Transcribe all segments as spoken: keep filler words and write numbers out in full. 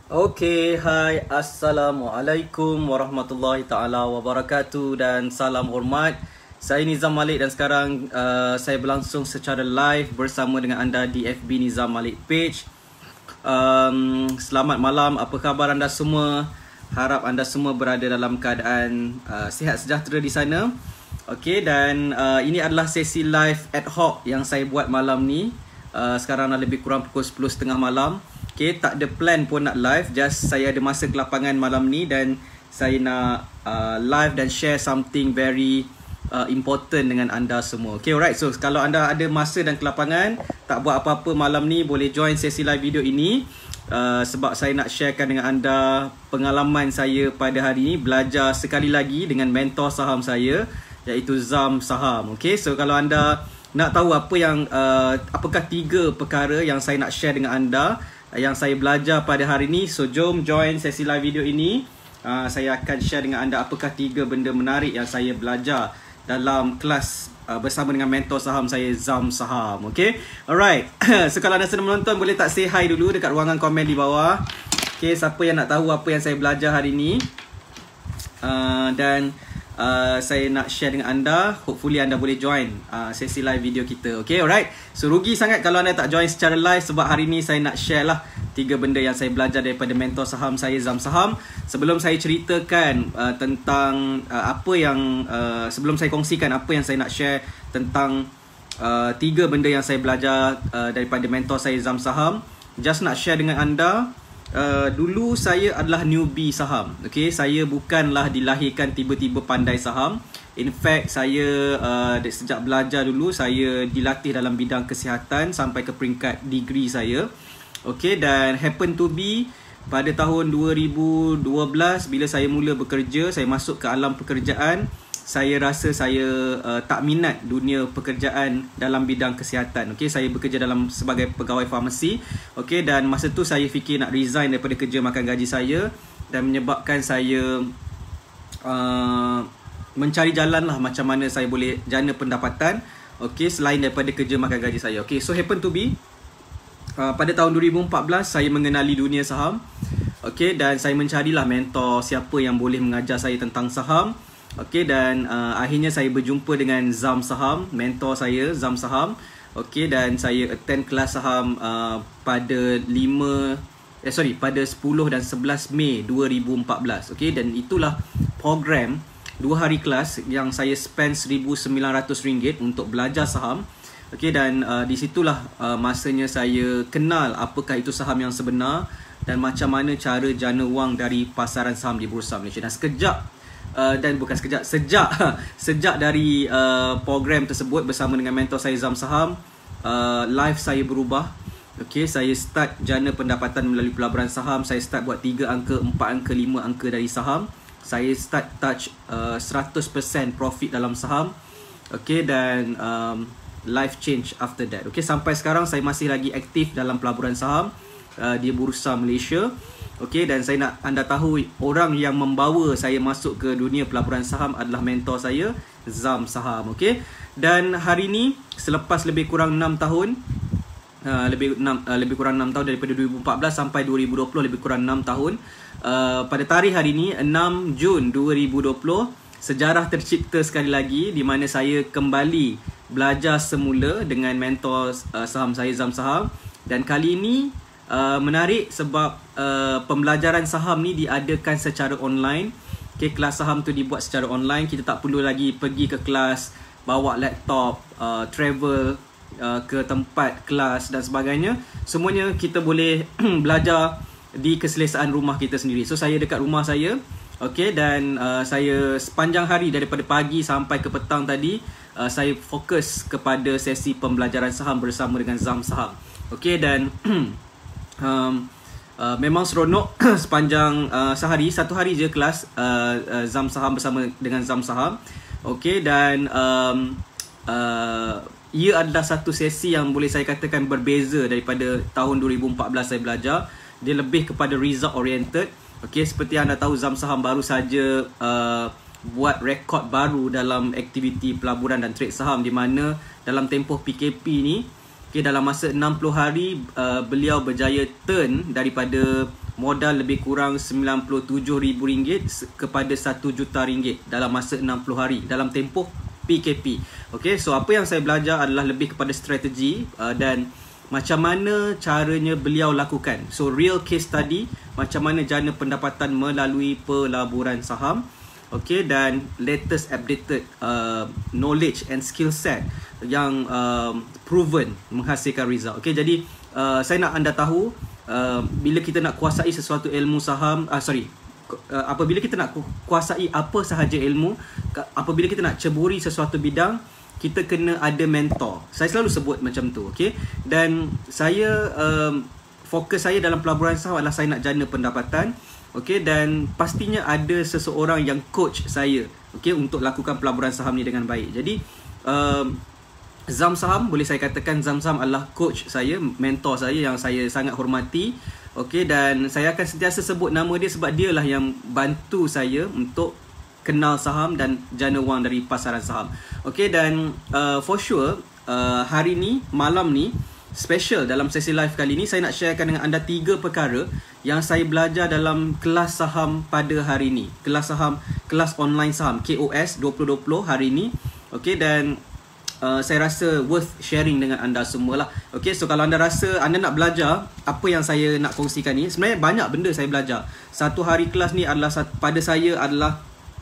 Okey, hai, Assalamualaikum warahmatullahi taala wabarakatuh dan salam hormat. Saya Nizam Malik dan sekarang uh, saya berlangsung secara live bersama dengan anda di F B Nizam Malik page. Um, selamat malam, apa khabar anda semua? Harap anda semua berada dalam keadaan uh, sihat sejahtera di sana. Okey, dan uh, ini adalah sesi live ad hoc yang saya buat malam ni. Uh, sekarang dah lebih kurang pukul sepuluh tiga puluh malam. Okay, tak ada plan pun nak live. Just saya ada masa ke lapangan malam ni dan saya nak uh, live dan share something very uh, important dengan anda semua. Okay, alright. So, kalau anda ada masa dan ke lapangan, tak buat apa-apa malam ni, boleh join sesi live video ini. Uh, sebab saya nak sharekan dengan anda pengalaman saya pada hari ini. Belajar sekali lagi dengan mentor saham saya, iaitu Zam Saham. Okay, so kalau anda nak tahu apa yang, uh, apakah tiga perkara yang saya nak share dengan anda, yang saya belajar pada hari ini. So jom join sesi live video ini. uh, Saya akan share dengan anda apakah tiga benda menarik yang saya belajar dalam kelas uh, bersama dengan mentor saham saya, Zam Saham. Okay, alright. So kalau anda sedang menonton, boleh tak say hi dulu dekat ruangan komen di bawah. Okay, siapa yang nak tahu apa yang saya belajar hari ini. uh, Dan Uh, saya nak share dengan anda. Hopefully anda boleh join uh, sesi live video kita. Okay, alright. So rugi sangat kalau anda tak join secara live, sebab hari ni saya nak share lah tiga benda yang saya belajar daripada mentor saham saya, Zam Saham. Sebelum saya ceritakan uh, tentang uh, apa yang uh, sebelum saya kongsikan apa yang saya nak share tentang uh, tiga benda yang saya belajar uh, daripada mentor saya, Zam Saham, just nak share dengan anda. Uh, dulu saya adalah newbie saham. Okay, saya bukanlah dilahirkan tiba-tiba pandai saham. In fact, saya uh, sejak belajar dulu, saya dilatih dalam bidang kesihatan sampai ke peringkat degree saya. Okay, dan happen to be pada tahun dua ribu dua belas bila saya mula bekerja, saya masuk ke alam pekerjaan, saya rasa saya uh, tak minat dunia pekerjaan dalam bidang kesihatan. Okey, saya bekerja dalam sebagai pegawai farmasi. Okey, dan masa tu saya fikir nak resign daripada kerja makan gaji saya, dan menyebabkan saya uh, mencari jalan lah macam mana saya boleh jana pendapatan. Okey, selain daripada kerja makan gaji saya. Okey, so happen to be uh, pada tahun dua ribu empat belas saya mengenali dunia saham. Okey, dan saya mencarilah mentor siapa yang boleh mengajar saya tentang saham. Okey, dan uh, akhirnya saya berjumpa dengan Zam Saham, mentor saya, Zam Saham. Okey, dan saya attend kelas saham uh, pada lima eh sorry pada sepuluh dan sebelas Mei dua ribu empat belas. Okey, dan itulah program dua hari kelas yang saya spend seribu sembilan ratus ringgit untuk belajar saham. Okey, dan uh, di situlah uh, masanya saya kenal apakah itu saham yang sebenar dan macam mana cara jana wang dari pasaran saham di Bursa Malaysia. Dan sekejap Uh, dan bukan sekejap, sejak sejak dari uh, program tersebut bersama dengan mentor saya, Zam Saham, uh, life saya berubah. Okay, saya start jana pendapatan melalui pelaburan saham. Saya start buat tiga angka, empat angka, lima angka dari saham. Saya start touch uh, seratus peratus profit dalam saham. Okay, dan um, life change after that. Okay, sampai sekarang saya masih lagi aktif dalam pelaburan saham uh, di Bursa Malaysia. Okey, dan saya nak anda tahu, orang yang membawa saya masuk ke dunia pelaburan saham adalah mentor saya, Zam Saham. Okey, dan hari ni selepas lebih kurang enam tahun, uh, lebih enam uh, lebih kurang enam tahun daripada dua ribu empat belas sampai dua ribu dua puluh, lebih kurang enam tahun. Uh, pada tarikh hari ni enam Jun dua ribu dua puluh, sejarah tercipta sekali lagi di mana saya kembali belajar semula dengan mentor uh, saham saya, Zam Saham. Dan kali ini Uh, menarik sebab uh, pembelajaran saham ni diadakan secara online. Okay, kelas saham tu dibuat secara online. Kita tak perlu lagi pergi ke kelas, bawa laptop, uh, travel uh, ke tempat kelas dan sebagainya. Semuanya kita boleh belajar di keselesaan rumah kita sendiri. So saya dekat rumah saya. Okay, dan uh, saya sepanjang hari daripada pagi sampai ke petang tadi, uh, saya fokus kepada sesi pembelajaran saham bersama dengan Zam Saham. Okay, dan Um, uh, memang seronok sepanjang uh, sehari, satu hari je kelas uh, uh, Zam Saham bersama dengan Zam Saham. Okey, dan um, uh, ia adalah satu sesi yang boleh saya katakan berbeza daripada tahun dua ribu empat belas saya belajar. Dia lebih kepada result oriented. Okey, seperti anda tahu, Zam Saham baru saja uh, buat rekod baru dalam aktiviti pelaburan dan trade saham, di mana dalam tempoh P K P ni, okay, dalam masa enam puluh hari uh, beliau berjaya turn daripada modal lebih kurang sembilan puluh tujuh ribu ringgit kepada satu juta ringgit dalam masa enam puluh hari dalam tempoh P K P. Okay, so apa yang saya belajar adalah lebih kepada strategi uh, dan macam mana caranya beliau lakukan. So real case study, macam mana jana pendapatan melalui pelaburan saham. Okay, dan latest updated uh, knowledge and skill set yang uh, proven menghasilkan result. Okay, jadi uh, saya nak anda tahu Uh, bila kita nak kuasai sesuatu ilmu saham, uh, sorry, uh, apabila kita nak kuasai apa sahaja ilmu, apabila kita nak ceburi sesuatu bidang, kita kena ada mentor. Saya selalu sebut macam tu, okay? Dan saya, um, fokus saya dalam pelaburan saham adalah saya nak jana pendapatan, okay? Dan pastinya ada seseorang yang coach saya, okay, untuk lakukan pelaburan saham ni dengan baik. Jadi, um, Zam Saham, boleh saya katakan Zam Saham adalah coach saya, mentor saya yang saya sangat hormati. Okay, dan saya akan sentiasa sebut nama dia sebab dia lah yang bantu saya untuk kenal saham dan jana wang dari pasaran saham. Okay, dan uh, for sure uh, hari ni, malam ni, special dalam sesi live kali ni, saya nak sharekan dengan anda tiga perkara yang saya belajar dalam kelas saham pada hari ni. Kelas saham, kelas online saham K O S dua ribu dua puluh hari ni. Okay, dan Uh, saya rasa worth sharing dengan anda semualah. Okay, so kalau anda rasa anda nak belajar apa yang saya nak kongsikan ni, sebenarnya banyak benda saya belajar. Satu hari kelas ni adalah, pada saya adalah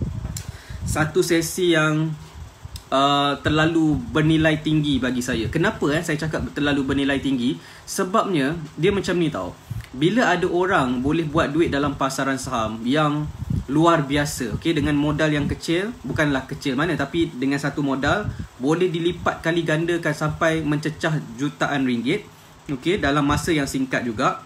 satu sesi yang uh, terlalu bernilai tinggi bagi saya. Kenapa eh, saya cakap terlalu bernilai tinggi? Sebabnya dia macam ni tau. Bila ada orang boleh buat duit dalam pasaran saham yang luar biasa, okay, dengan modal yang kecil, bukanlah kecil mana, tapi dengan satu modal boleh dilipat kali gandakan sampai mencecah jutaan ringgit, okay, dalam masa yang singkat juga.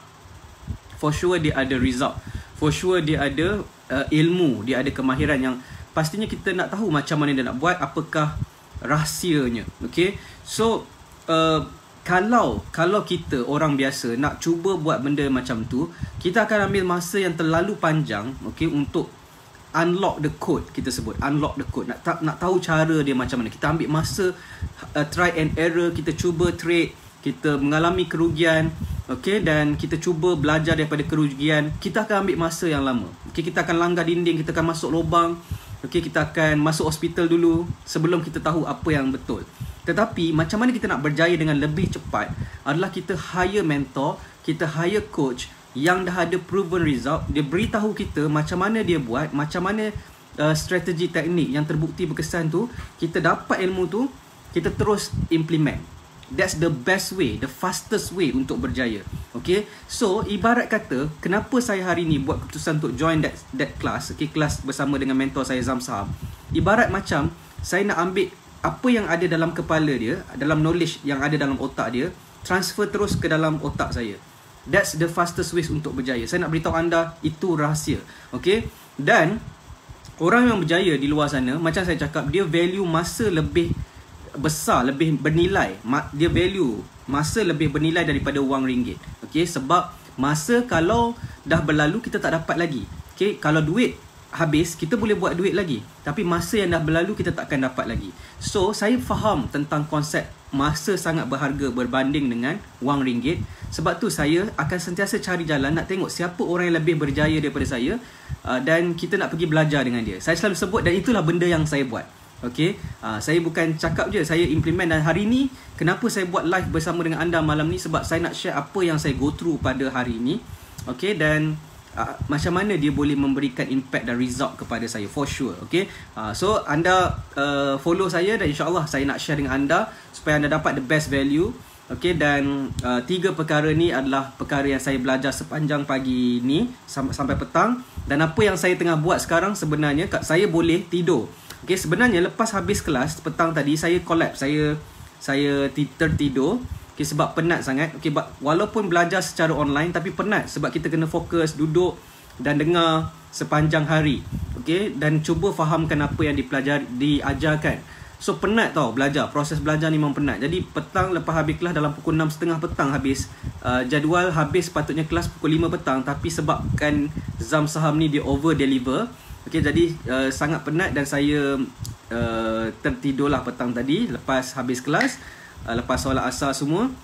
For sure dia ada result, for sure dia ada uh, ilmu, dia ada kemahiran yang pastinya kita nak tahu macam mana dia nak buat, apakah rahsianya. Okay, so uh, Kalau kalau kita orang biasa nak cuba buat benda macam tu, kita akan ambil masa yang terlalu panjang, okay, untuk unlock the code, kita sebut unlock the code. Nak ta- nak tahu cara dia macam mana. Kita ambil masa, uh, try and error, kita cuba trade, kita mengalami kerugian, okay, dan kita cuba belajar daripada kerugian. Kita akan ambil masa yang lama. Okay, kita akan langgar dinding, kita akan masuk lubang, okay, kita akan masuk hospital dulu sebelum kita tahu apa yang betul. Tetapi macam mana kita nak berjaya dengan lebih cepat adalah kita hire mentor, kita hire coach yang dah ada proven result. Dia beritahu kita macam mana dia buat, macam mana uh, strategi teknik yang terbukti berkesan tu. Kita dapat ilmu tu, kita terus implement. That's the best way, the fastest way untuk berjaya. Okay, so ibarat kata, kenapa saya hari ni buat keputusan untuk join that that class, okay, kelas bersama dengan mentor saya Zam Saham. Ibarat macam saya nak ambil apa yang ada dalam kepala dia, dalam knowledge yang ada dalam otak dia, transfer terus ke dalam otak saya. That's the fastest way untuk berjaya. Saya nak beritahu anda, itu rahsia. Okay, dan orang yang berjaya di luar sana, macam saya cakap, dia value masa lebih besar, lebih bernilai. Dia value masa lebih bernilai daripada wang ringgit. Okay, sebab masa kalau dah berlalu, kita tak dapat lagi. Okay, kalau duit habis, kita boleh buat duit lagi, tapi masa yang dah berlalu, kita takkan dapat lagi. So, saya faham tentang konsep masa sangat berharga berbanding dengan wang ringgit. Sebab tu saya akan sentiasa cari jalan nak tengok siapa orang yang lebih berjaya daripada saya, uh, dan kita nak pergi belajar dengan dia. Saya selalu sebut, dan itulah benda yang saya buat. Okay, uh, saya bukan cakap je, saya implement. Dan hari ni, kenapa saya buat live bersama dengan anda malam ni? Sebab saya nak share apa yang saya go through pada hari ni. Okay, dan uh, macam mana dia boleh memberikan impact dan result kepada saya, for sure. Okay, uh, so anda uh, follow saya, dan insyaAllah saya nak share dengan anda supaya anda dapat the best value. Okay, dan uh, tiga perkara ni adalah perkara yang saya belajar sepanjang pagi ni sampai, sampai petang. Dan apa yang saya tengah buat sekarang sebenarnya, saya boleh tidur. Okay, sebenarnya lepas habis kelas petang tadi, saya collapse, saya saya tertidur. Okay, sebab penat sangat. Okay, walaupun belajar secara online, tapi penat sebab kita kena fokus, duduk dan dengar sepanjang hari. Okay, dan cuba fahamkan apa yang dipelajari, diajarkan. So penat tau belajar, proses belajar ni memang penat. Jadi petang lepas habis kelas, dalam pukul enam tiga puluh petang habis, uh, jadual habis patutnya kelas pukul lima petang, tapi sebabkan Zam Saham ni dia over deliver. Okay, jadi uh, sangat penat dan saya uh, tertidurlah petang tadi lepas habis kelas, uh, lepas solat asar semua.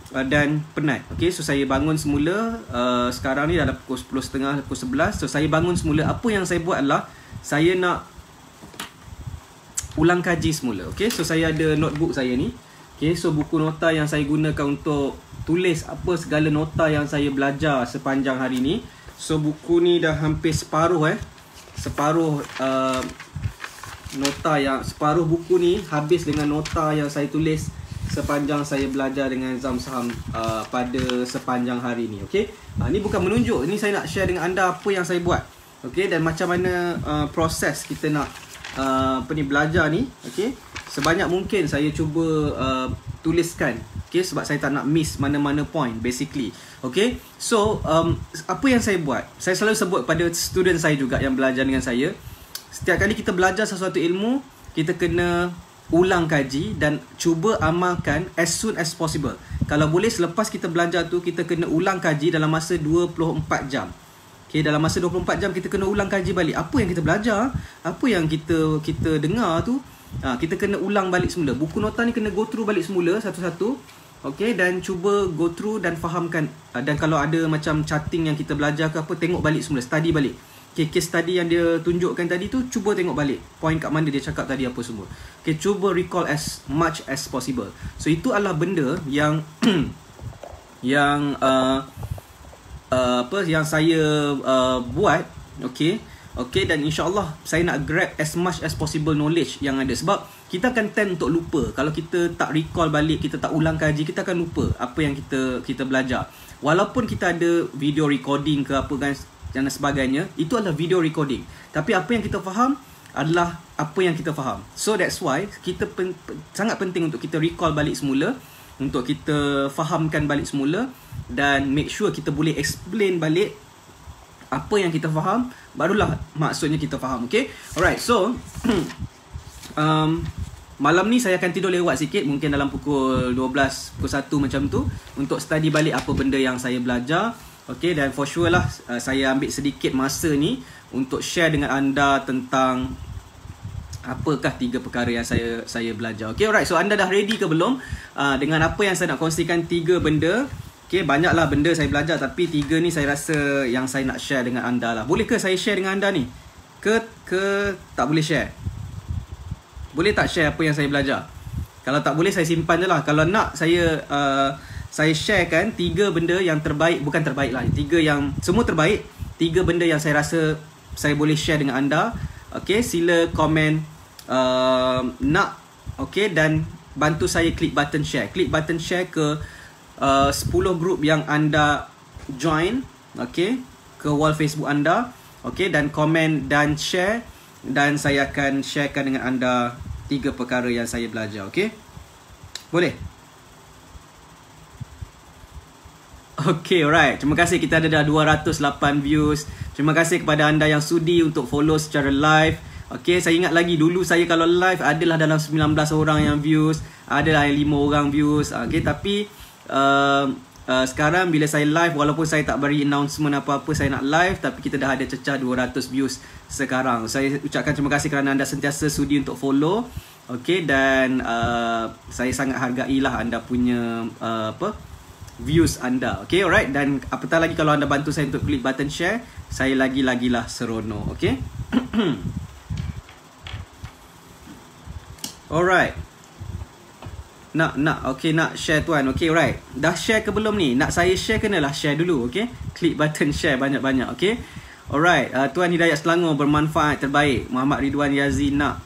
uh, dan penat. Okay, so saya bangun semula uh, sekarang ni dalam pukul sepuluh tiga puluh, pukul sebelas. So saya bangun semula, apa yang saya buat adalah saya nak ulang kaji semula. Okay, so saya ada notebook saya ni. Okay, so buku nota yang saya gunakan untuk tulis apa segala nota yang saya belajar sepanjang hari ni. So buku ni dah hampir separuh eh. Separuh uh, nota yang separuh buku ni habis dengan nota yang saya tulis sepanjang saya belajar dengan Zam Saham uh, pada sepanjang hari ni. Okey. Ha, ni bukan menunjuk, ni saya nak share dengan anda apa yang saya buat. Okey, dan macam mana uh, proses kita nak uh, apa ni belajar ni. Okey. Sebanyak mungkin saya cuba uh, tuliskan. Okey, sebab saya tak nak miss mana-mana point basically. Okey. So, um, apa yang saya buat? Saya selalu sebut pada student saya juga yang belajar dengan saya. Setiap kali kita belajar sesuatu ilmu, kita kena ulang kaji dan cuba amalkan as soon as possible. Kalau boleh selepas kita belajar tu, kita kena ulang kaji dalam masa dua puluh empat jam. Okay, dalam masa dua puluh empat jam kita kena ulang kaji balik. Apa yang kita belajar, apa yang kita kita dengar tu, ha, kita kena ulang balik semula. Buku nota ni kena go through balik semula satu-satu. Okay, dan cuba go through dan fahamkan. Dan kalau ada macam charting yang kita belajar ke apa, tengok balik semula, study balik. Okay, case study yang dia tunjukkan tadi tu, cuba tengok balik point kat mana dia cakap tadi apa semua. Okay, cuba recall as much as possible. So itu adalah benda yang yang uh, uh, apa yang saya uh, buat. Okay, okay, dan insyaAllah saya nak grab as much as possible knowledge yang ada. Sebab kita akan tend untuk lupa. Kalau kita tak recall balik, kita tak ulang kaji, kita akan lupa apa yang kita kita belajar. Walaupun kita ada video recording ke apa kan dan sebagainya, itu adalah video recording. Tapi apa yang kita faham adalah apa yang kita faham. So that's why kita pen, sangat penting untuk kita recall balik semula, untuk kita fahamkan balik semula, dan make sure kita boleh explain balik apa yang kita faham, barulah maksudnya kita faham. Okay, alright. So um, malam ni saya akan tidur lewat sikit, mungkin dalam pukul dua belas, pukul satu macam tu, untuk study balik apa benda yang saya belajar. Okay, dan for sure lah uh, saya ambil sedikit masa ni untuk share dengan anda tentang apakah tiga perkara yang saya saya belajar. Okay, alright. So anda dah ready ke belum uh, dengan apa yang saya nak kongsikan? Tiga benda. Okay, banyaklah benda saya belajar, tapi tiga ni saya rasa yang saya nak share dengan anda lah. Boleh ke saya share dengan anda ni? Ke ke tak boleh share? Boleh tak share apa yang saya belajar? Kalau tak boleh, saya simpan je lah. Kalau nak, saya uh, saya sharekan tiga benda yang terbaik. Bukan terbaik lah, tiga yang semua terbaik. Tiga benda yang saya rasa saya boleh share dengan anda. Okay, sila komen uh, nak. Okay, dan bantu saya klik button share. Klik button share ke uh, sepuluh group yang anda join. Okay, ke wall Facebook anda. Okay, dan komen dan share. Dan saya akan sharekan dengan anda tiga perkara yang saya belajar. Okay, boleh? Okay, alright. Terima kasih, kita ada dah dua ratus lapan views. Terima kasih kepada anda yang sudi untuk follow secara live. Okay, saya ingat lagi dulu saya kalau live adalah dalam sembilan belas orang yang views, adalah lima orang views. Okay, tapi uh, uh, sekarang bila saya live, walaupun saya tak beri announcement apa-apa saya nak live, tapi kita dah ada cecah dua ratus views sekarang. Saya ucapkan terima kasih kerana anda sentiasa sudi untuk follow. Okay, dan uh, saya sangat hargailah anda punya uh, apa views anda. Okay, alright. Dan apatah lagi kalau anda bantu saya untuk klik button share, saya lagi-lagilah seronok. Okay. Alright. Nak, nak, okay, nak share tuan. Okay, right. Dah share ke belum ni? Nak saya share, kenalah share dulu. Okay, klik button share banyak-banyak. Okay, alright. uh, Tuan Hidayat Selangor, bermanfaat, terbaik. Muhammad Ridwan Yazi, nak.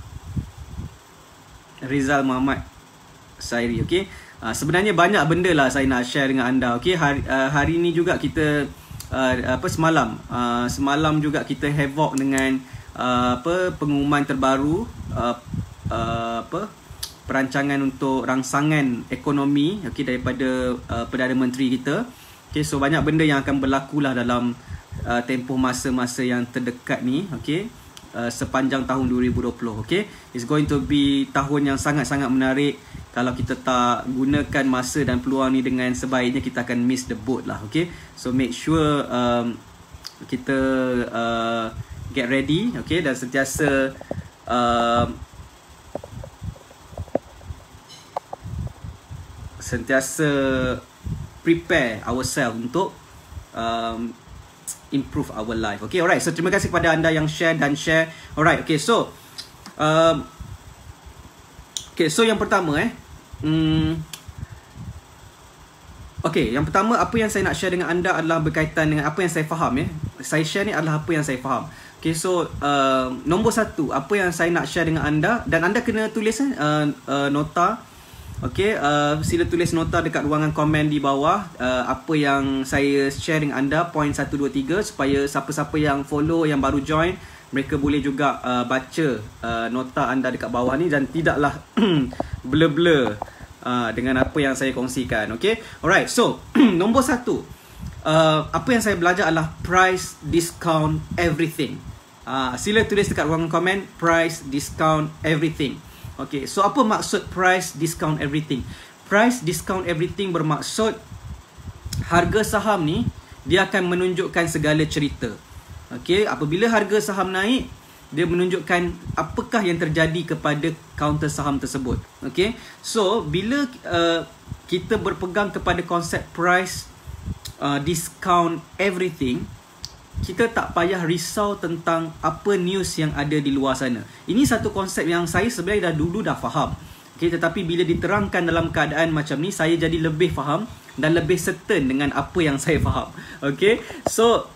Rizal Muhammad Sairi. Okay, Uh, sebenarnya banyak benda lah saya nak share dengan anda. Okay, hari, uh, hari ni juga kita uh, apa semalam uh, semalam juga kita havoc dengan uh, apa pengumuman terbaru uh, uh, apa perancangan untuk rangsangan ekonomi, okay, daripada uh, Perdana Menteri kita. Okay, so banyak benda yang akan berlaku lah dalam uh, tempoh masa-masa yang terdekat ni. Okay, uh, sepanjang tahun dua ribu dua puluh. Okay, it's going to be tahun yang sangat-sangat menarik. Kalau kita tak gunakan masa dan peluang ni dengan sebaiknya, kita akan miss the boat lah. Okay, so make sure um, kita uh, get ready. Okay, dan sentiasa uh, sentiasa prepare ourselves untuk um, improve our life. Okay, alright. So terima kasih kepada anda yang share dan share. Alright, okay. So um, okay, so yang pertama eh hmm, okay, yang pertama apa yang saya nak share dengan anda adalah berkaitan dengan apa yang saya faham ya. Saya share ni adalah apa yang saya faham. Okay, so uh, nombor satu, apa yang saya nak share dengan anda, dan anda kena tulis eh, uh, uh, nota. Okay, uh, sila tulis nota dekat ruangan komen di bawah uh, apa yang saya share dengan anda, point satu, dua, tiga, supaya siapa-siapa yang follow, yang baru join, mereka boleh juga uh, baca uh, nota anda dekat bawah ni dan tidaklah blur-blur uh, dengan apa yang saya kongsikan. Okay, alright. So nombor satu, uh, apa yang saya belajar adalah price discount everything. uh, Sila tulis dekat ruangan komen, price discount everything. Okay, so apa maksud price discount everything? Price discount everything bermaksud harga saham ni dia akan menunjukkan segala cerita. Okay, apabila harga saham naik, dia menunjukkan apakah yang terjadi kepada kaunter saham tersebut. Okay, so bila uh, kita berpegang kepada konsep price uh, discount everything, kita tak payah risau tentang apa news yang ada di luar sana. Ini satu konsep yang saya sebenarnya dah dulu dah faham. Okay, tetapi bila diterangkan dalam keadaan macam ni, saya jadi lebih faham dan lebih certain dengan apa yang saya faham. Okay, so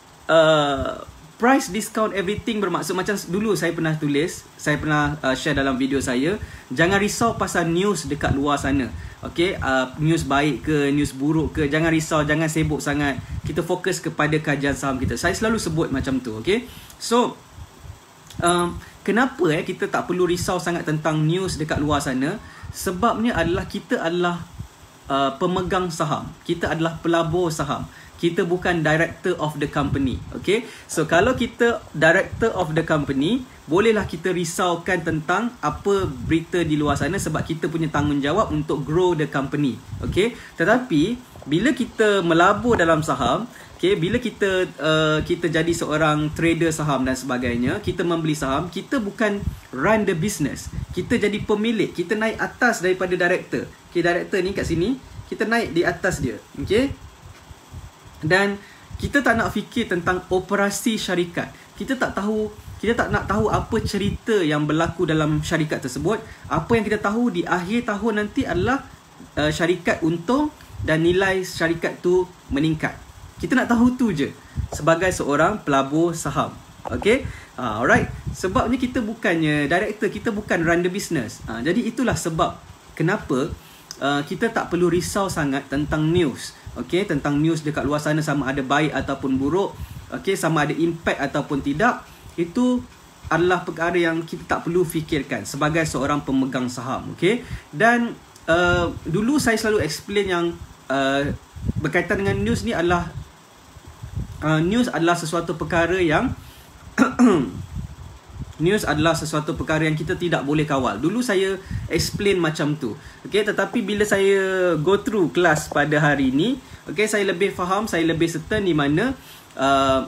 uh, price discount everything bermaksud macam dulu saya pernah tulis, saya pernah uh, share dalam video saya, jangan risau pasal news dekat luar sana. Okay, uh, news baik ke, news buruk ke, jangan risau, jangan sibuk sangat. Kita fokus kepada kajian saham kita. Saya selalu sebut macam tu. Okay, so um, kenapa eh kita tak perlu risau sangat tentang news dekat luar sana? Sebabnya adalah kita adalah uh, pemegang saham, kita adalah pelabur saham. Kita bukan director of the company. Okay, so kalau kita director of the company, bolehlah kita risaukan tentang apa berita di luar sana sebab kita punya tanggungjawab untuk grow the company. Okay, tetapi bila kita melabur dalam saham, okay, bila kita uh, kita jadi seorang trader saham dan sebagainya, kita membeli saham, kita bukan run the business. Kita jadi pemilik, kita naik atas daripada director. Okay, director ni kat sini, kita naik di atas dia. Okay, dan kita tak nak fikir tentang operasi syarikat. Kita tak tahu, kita tak nak tahu apa cerita yang berlaku dalam syarikat tersebut. Apa yang kita tahu di akhir tahun nanti adalah uh, syarikat untung dan nilai syarikat tu meningkat. Kita nak tahu tu je sebagai seorang pelabur saham. Okay, uh, alright. Sebabnya kita bukannya director, kita bukan run the business. uh, Jadi itulah sebab kenapa uh, kita tak perlu risau sangat tentang news. Okay, tentang news dekat luar sana, sama ada baik ataupun buruk, okay, sama ada impact ataupun tidak. Itu adalah perkara yang kita tak perlu fikirkan sebagai seorang pemegang saham. Okay, dan uh, dulu saya selalu explain yang uh, berkaitan dengan news ni adalah uh, news adalah sesuatu perkara yang news adalah sesuatu perkara yang kita tidak boleh kawal. Dulu saya explain macam tu. Okay, tetapi bila saya go through kelas pada hari ni, okay, saya lebih faham, saya lebih certain di mana uh,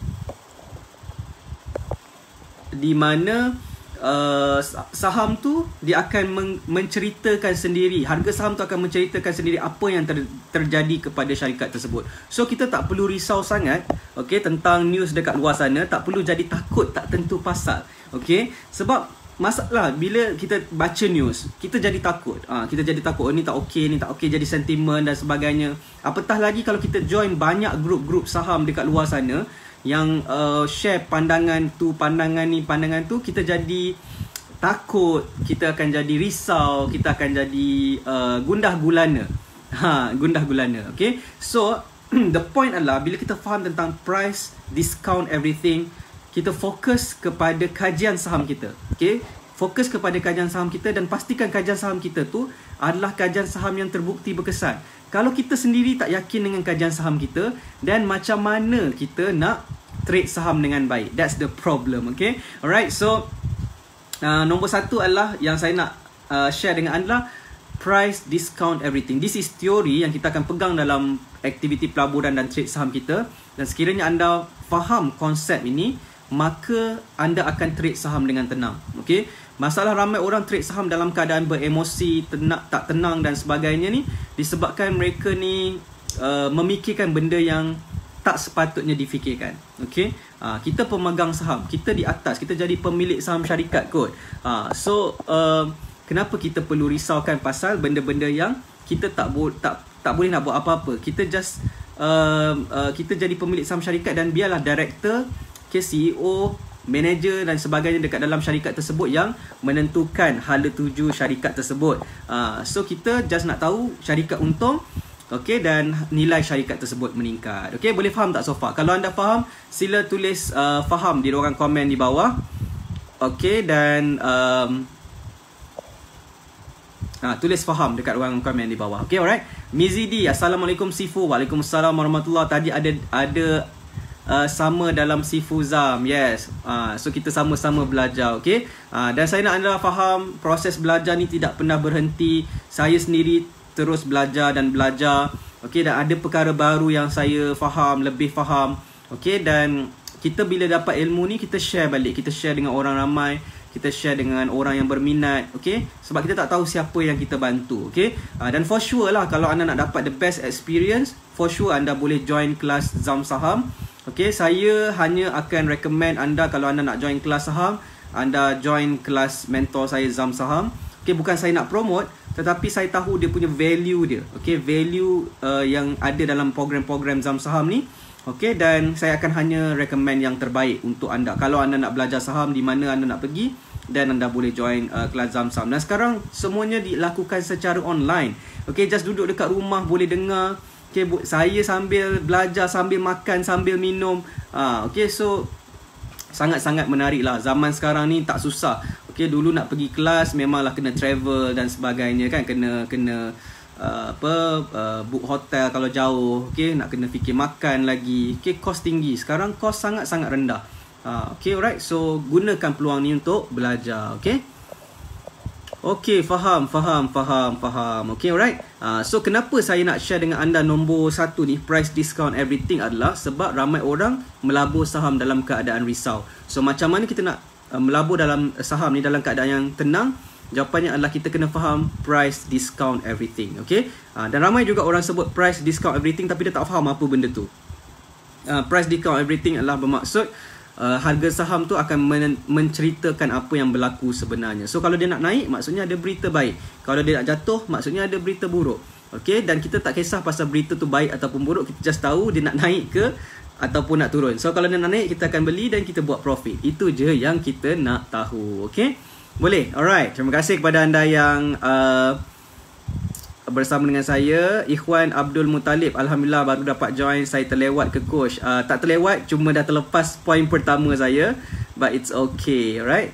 di mana uh, saham tu dia akan men- menceritakan sendiri, harga saham tu akan menceritakan sendiri apa yang ter- terjadi kepada syarikat tersebut. So kita tak perlu risau sangat, okay, tentang news dekat luar sana. Tak perlu jadi takut tak tentu pasal. Okay, sebab masalah bila kita baca news, kita jadi takut. ha, Kita jadi takut, oh ni tak okey, ni tak okey, jadi sentimen dan sebagainya. Apatah lagi kalau kita join banyak grup-grup saham dekat luar sana yang uh, share pandangan tu, pandangan ni, pandangan tu, kita jadi takut, kita akan jadi risau, kita akan jadi uh, gundah gulana. Ha, gundah gulana. Okay, so the point adalah bila kita faham tentang price discount everything, kita fokus kepada kajian saham kita. Okay, fokus kepada kajian saham kita dan pastikan kajian saham kita tu adalah kajian saham yang terbukti berkesan. Kalau kita sendiri tak yakin dengan kajian saham kita, dan macam mana kita nak trade saham dengan baik? That's the problem. Okay, alright. So uh, nombor satu adalah yang saya nak uh, share dengan anda, price discount everything. This is teori yang kita akan pegang dalam aktiviti pelaburan dan trade saham kita. Dan sekiranya anda faham konsep ini, maka anda akan trade saham dengan tenang. Okay, Masalah ramai orang trade saham dalam keadaan beremosi, tenang, tak tenang dan sebagainya ni disebabkan mereka ni uh, memikirkan benda yang tak sepatutnya difikirkan. Okay, uh, kita pemegang saham, kita di atas, kita jadi pemilik saham syarikat kot. uh, So uh, kenapa kita perlu risaukan pasal benda-benda yang kita tak, bo- tak, tak boleh nak buat apa-apa. Kita just uh, uh, kita jadi pemilik saham syarikat dan biarlah director, okay, C E O, manager dan sebagainya dekat dalam syarikat tersebut yang menentukan hala tuju syarikat tersebut. uh, So kita just nak tahu syarikat untung, okay, dan nilai syarikat tersebut meningkat. Okay, boleh faham tak so far? Kalau anda faham, sila tulis uh, faham di ruangan komen di bawah. Okay, dan um, ha, tulis faham dekat ruangan komen di bawah. Okay, alright. Mizidi, Assalamualaikum Sifu. Waalaikumsalam warahmatullahi. Tadi ada ada Uh, sama dalam Sifu Zam. Yes, uh, so kita sama-sama belajar. Okay, uh, dan saya nak anda faham, proses belajar ni tidak pernah berhenti. Saya sendiri terus belajar dan belajar. Okay, dan ada perkara baru yang saya faham, lebih faham. Okay, dan kita bila dapat ilmu ni, kita share balik. Kita share dengan orang ramai, kita share dengan orang yang berminat. Okay, sebab kita tak tahu siapa yang kita bantu. Okay, uh, dan for sure lah, kalau anda nak dapat the best experience, for sure anda boleh join kelas Zam Saham. Okay, saya hanya akan recommend anda, kalau anda nak join kelas saham, anda join kelas mentor saya Zam Saham. Okay, bukan saya nak promote, tetapi saya tahu dia punya value dia. Okay, value uh, yang ada dalam program-program Zam Saham ni. Okay, dan saya akan hanya recommend yang terbaik untuk anda. Kalau anda nak belajar saham, di mana anda nak pergi, dan anda boleh join uh, kelas Zam Saham. Dan sekarang semuanya dilakukan secara online. Okay, just duduk dekat rumah, boleh dengar. Okay, saya sambil belajar, sambil makan, sambil minum. ha, Okay, so sangat-sangat menarik lah. Zaman sekarang ni tak susah. Okay, dulu nak pergi kelas memanglah kena travel dan sebagainya kan. Kena kena uh, apa uh, book hotel kalau jauh. Okay, nak kena fikir makan lagi. Okay, kos tinggi. Sekarang kos sangat-sangat rendah. ha, Okay, alright. So gunakan peluang ni untuk belajar. Okay, Okay, faham, faham, faham, faham. Okay, alright. Uh, so, kenapa saya nak share dengan anda nombor satu ni, price discount everything, adalah sebab ramai orang melabur saham dalam keadaan risau. So, macam mana kita nak uh, melabur dalam saham ni dalam keadaan yang tenang? Jawapannya adalah kita kena faham price discount everything. Okay, uh, dan ramai juga orang sebut price discount everything tapi dia tak faham apa benda tu. Uh, price discount everything adalah bermaksud Uh, harga saham tu akan men- menceritakan apa yang berlaku sebenarnya. So kalau dia nak naik, maksudnya ada berita baik. Kalau dia nak jatuh, maksudnya ada berita buruk. Okay, dan kita tak kisah pasal berita tu baik ataupun buruk. Kita just tahu dia nak naik ke ataupun nak turun. So kalau dia nak naik, kita akan beli dan kita buat profit. Itu je yang kita nak tahu. Okay, boleh? Alright, terima kasih kepada anda yang uh, bersama dengan saya. Ikhwan Abdul Muttalib, Alhamdulillah baru dapat join. Saya terlewat ke coach. uh, Tak terlewat, cuma dah terlepas poin pertama saya. But it's okay, alright.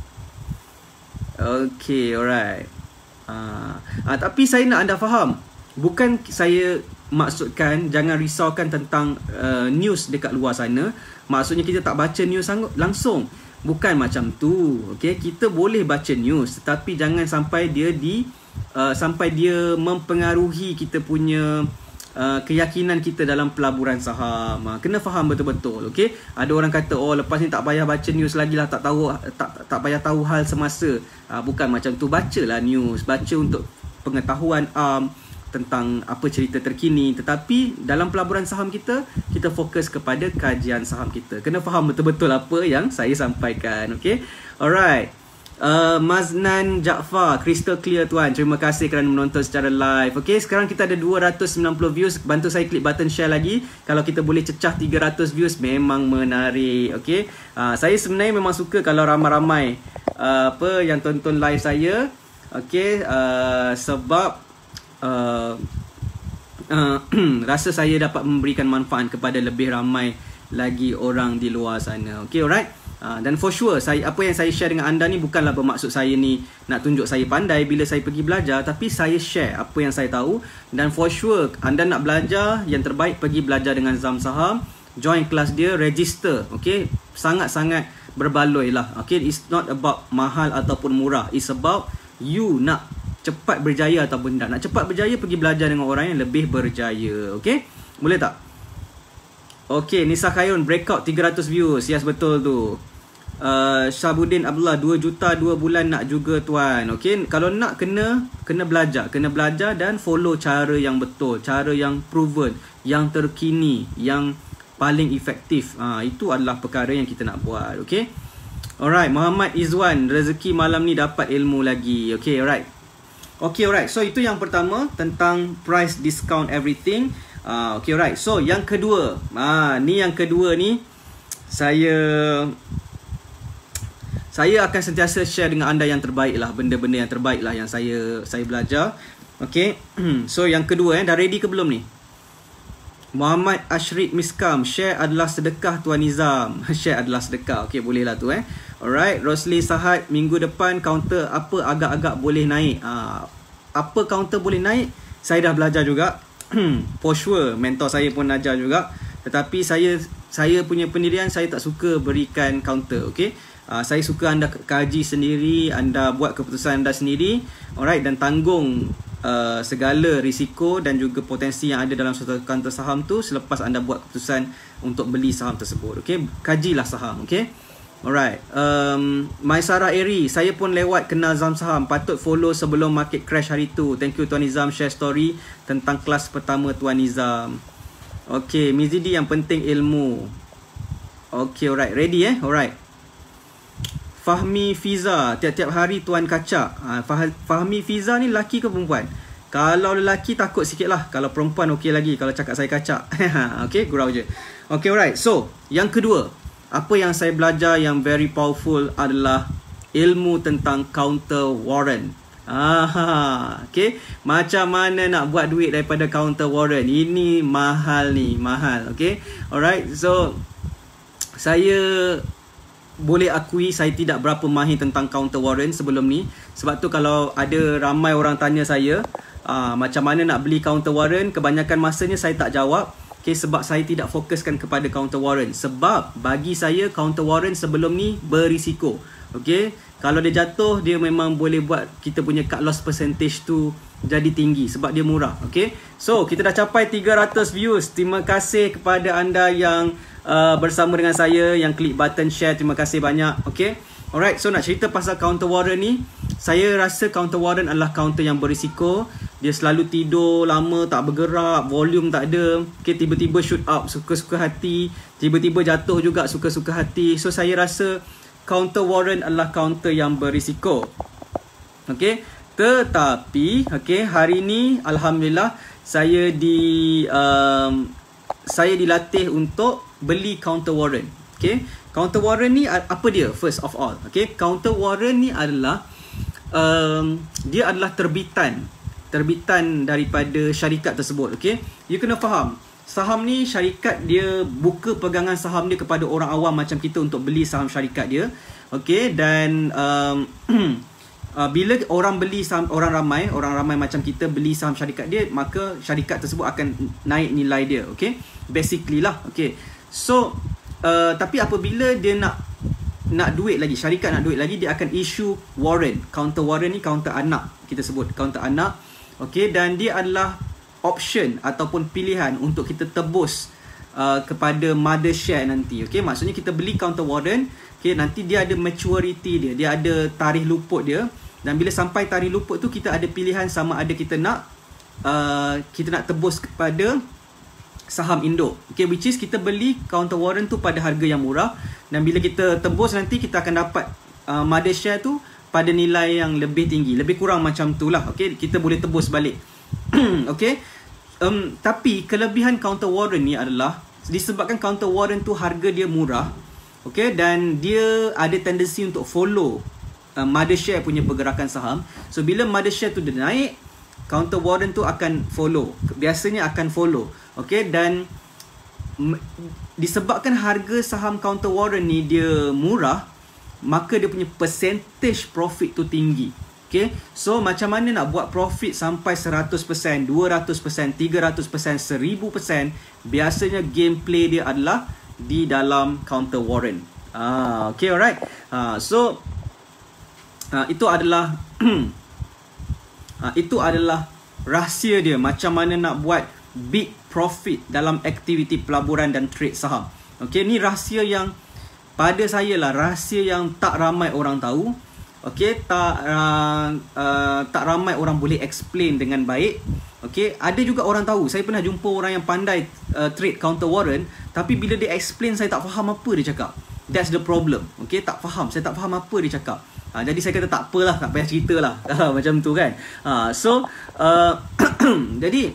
Okay, alright. uh, uh, Tapi saya nak anda faham, bukan saya maksudkan jangan risaukan tentang uh, news dekat luar sana. Maksudnya kita tak baca news langsung. Bukan macam tu. Okay, kita boleh baca news, tetapi jangan sampai dia di Uh, sampai dia mempengaruhi kita punya uh, keyakinan kita dalam pelaburan saham. uh, Kena faham betul-betul. Okay, ada orang kata, oh lepas ni tak payah baca news lagi lah, tak tahu tak, tak payah tahu hal semasa. uh, Bukan macam tu. Bacalah news, baca untuk pengetahuan um, tentang apa cerita terkini. Tetapi dalam pelaburan saham kita, kita fokus kepada kajian saham kita. Kena faham betul-betul apa yang saya sampaikan. Okay, alright. Uh, Maznan Jaafar, crystal clear tuan. Terima kasih kerana menonton secara live. Okay, sekarang kita ada dua ratus sembilan puluh views. Bantu saya klik button share lagi. Kalau kita boleh cecah tiga ratus views, memang menarik. Okay, uh, saya sebenarnya memang suka kalau ramai-ramai uh, apa yang tonton live saya. Okay, uh, sebab uh, uh, rasa saya dapat memberikan manfaat kepada lebih ramai lagi orang di luar sana. Okay, alright. Uh, dan for sure, saya, apa yang saya share dengan anda ni bukanlah bermaksud saya ni nak tunjuk saya pandai bila saya pergi belajar. Tapi saya share apa yang saya tahu. Dan for sure, anda nak belajar yang terbaik, pergi belajar dengan Zam Saham. Join kelas dia, register. Okay, sangat-sangat berbaloi lah. Okay, it's not about mahal ataupun murah. It's about you nak cepat berjaya ataupun tak. Nak cepat berjaya, pergi belajar dengan orang yang lebih berjaya. Okay, boleh tak? Okay, Nisa Khairun, breakout tiga ratus views. Yes, betul tu. uh, Syabuddin Abdullah, dua juta dua bulan nak juga tuan. Okey, kalau nak kena kena belajar, kena belajar dan follow cara yang betul, cara yang proven, yang terkini, yang paling efektif. Ha, itu adalah perkara yang kita nak buat. Okey. Alright, Muhammad Izwan, rezeki malam ni dapat ilmu lagi. Okey, alright. Okey, alright. So itu yang pertama tentang price discount everything. Uh, Okey, alright. So yang kedua, ah ha, ni yang kedua ni saya saya akan sentiasa share dengan anda yang terbaik lah, benda-benda yang terbaik lah yang saya saya belajar. Okey. So yang kedua, eh dah ready ke belum ni? Muhammad Ashrid Miskam, share adalah sedekah Tuan Nizam. Share adalah sedekah. Okey, boleh lah tu eh. Alright, Rosli Sahad, minggu depan counter apa agak-agak boleh naik? Ha, apa counter boleh naik? Saya dah belajar juga. For sure, mentor saya pun ajar juga. Tetapi saya saya punya pendirian, saya tak suka berikan counter. Okey. Uh, saya suka anda kaji sendiri, anda buat keputusan anda sendiri. Alright, dan tanggung Uh, segala risiko dan juga potensi yang ada dalam suatu counter saham tu selepas anda buat keputusan untuk beli saham tersebut. Okey, kajilah saham. Okey, alright. um, Maisara Eri, saya pun lewat kenal Zam saham, patut follow sebelum market crash hari tu. Thank you Tuan Nizam share story tentang kelas pertama Tuan Nizam. Okey, Mizidi, yang penting ilmu. Okey, alright, ready eh. Alright, Fahmi Fiza, tiap-tiap hari tuan kacak. ha, Fahmi Fiza ni lelaki ke perempuan? Kalau lelaki takut sikit lah, kalau perempuan okey lagi kalau cakap saya kacak. Okey, gurau je. Okey, alright. So yang kedua, apa yang saya belajar yang very powerful adalah ilmu tentang counter warrant. Ah, okey, macam mana nak buat duit daripada counter warrant? Ini mahal ni, mahal. Okey, alright. So saya boleh akui saya tidak berapa mahir tentang counter warrant sebelum ni. Sebab tu kalau ada ramai orang tanya saya aa, macam mana nak beli counter warrant, kebanyakan masanya saya tak jawab. Okay, sebab saya tidak fokuskan kepada counter warrant. Sebab bagi saya counter warrant sebelum ni berisiko. Okay, kalau dia jatuh, dia memang boleh buat kita punya cut loss percentage tu jadi tinggi sebab dia murah. Okay, so kita dah capai tiga ratus views. Terima kasih kepada anda yang Uh, bersama dengan saya, yang klik button share. Terima kasih banyak. Okay, alright. So nak cerita pasal counter warrant ni, saya rasa counter warrant adalah counter yang berisiko. Dia selalu tidur lama, tak bergerak, volume tak ada. Okay, tiba-tiba shoot up suka-suka hati, tiba-tiba jatuh juga suka-suka hati. So saya rasa counter warrant adalah counter yang berisiko. Okay, tetapi okay, hari ni Alhamdulillah saya di um, saya dilatih untuk beli counter warrant. Okay, counter warrant ni apa dia? First of all, okay, counter warrant ni adalah um, dia adalah terbitan terbitan daripada syarikat tersebut. Okay, you kena faham, saham ni syarikat dia buka pegangan saham dia kepada orang awam macam kita untuk beli saham syarikat dia. Okay, dan um, Uh, bila orang beli saham, orang ramai, orang ramai macam kita beli saham syarikat dia, maka syarikat tersebut akan naik nilai dia. Okay, basically lah. Okay, so uh, tapi apabila dia nak nak duit lagi, syarikat nak duit lagi, dia akan issue warrant. Counter warrant ni counter anak, kita sebut counter anak. Okay, dan dia adalah option ataupun pilihan untuk kita tebus uh, kepada mother share nanti. Okay, maksudnya kita beli counter warrant. Okay, nanti dia ada maturity dia, dia ada tarikh luput dia. Dan bila sampai tarikh luput tu, kita ada pilihan sama ada kita nak uh, kita nak tebus kepada saham induk. Okay, which is kita beli counter warrant tu pada harga yang murah. Dan bila kita tebus nanti, kita akan dapat uh, mother share tu pada nilai yang lebih tinggi. Lebih kurang macam tu lah. Okay, kita boleh tebus balik. Okay, um, tapi kelebihan counter warrant ni adalah disebabkan counter warrant tu harga dia murah. Okay, dan dia ada tendensi untuk follow uh, mother share punya pergerakan saham. So bila mother share tu dia naik, counter warrant tu akan follow. Biasanya akan follow. Okay, dan disebabkan harga saham counter warrant ni dia murah, maka dia punya percentage profit tu tinggi. Okay, so macam mana nak buat profit sampai seratus peratus, dua ratus peratus, tiga ratus peratus, seribu peratus? Biasanya gameplay dia adalah di dalam counter warrant. Ah, okay, alright. Ah, so ah, itu adalah ah, itu adalah rahsia dia macam mana nak buat big profit dalam aktiviti pelaburan dan trade saham. Okay, ni rahsia yang pada saya lah rahsia yang tak ramai orang tahu. Okey, tak uh, uh, tak ramai orang boleh explain dengan baik. Okey, ada juga orang tahu. Saya pernah jumpa orang yang pandai uh, trade counter warrant, tapi bila dia explain saya tak faham apa dia cakap. That's the problem. Okey, tak faham. Saya tak faham apa dia cakap. Ha, jadi saya kata tak apalah, tak payah ceritalah. Macam tu kan. Ha, so uh, jadi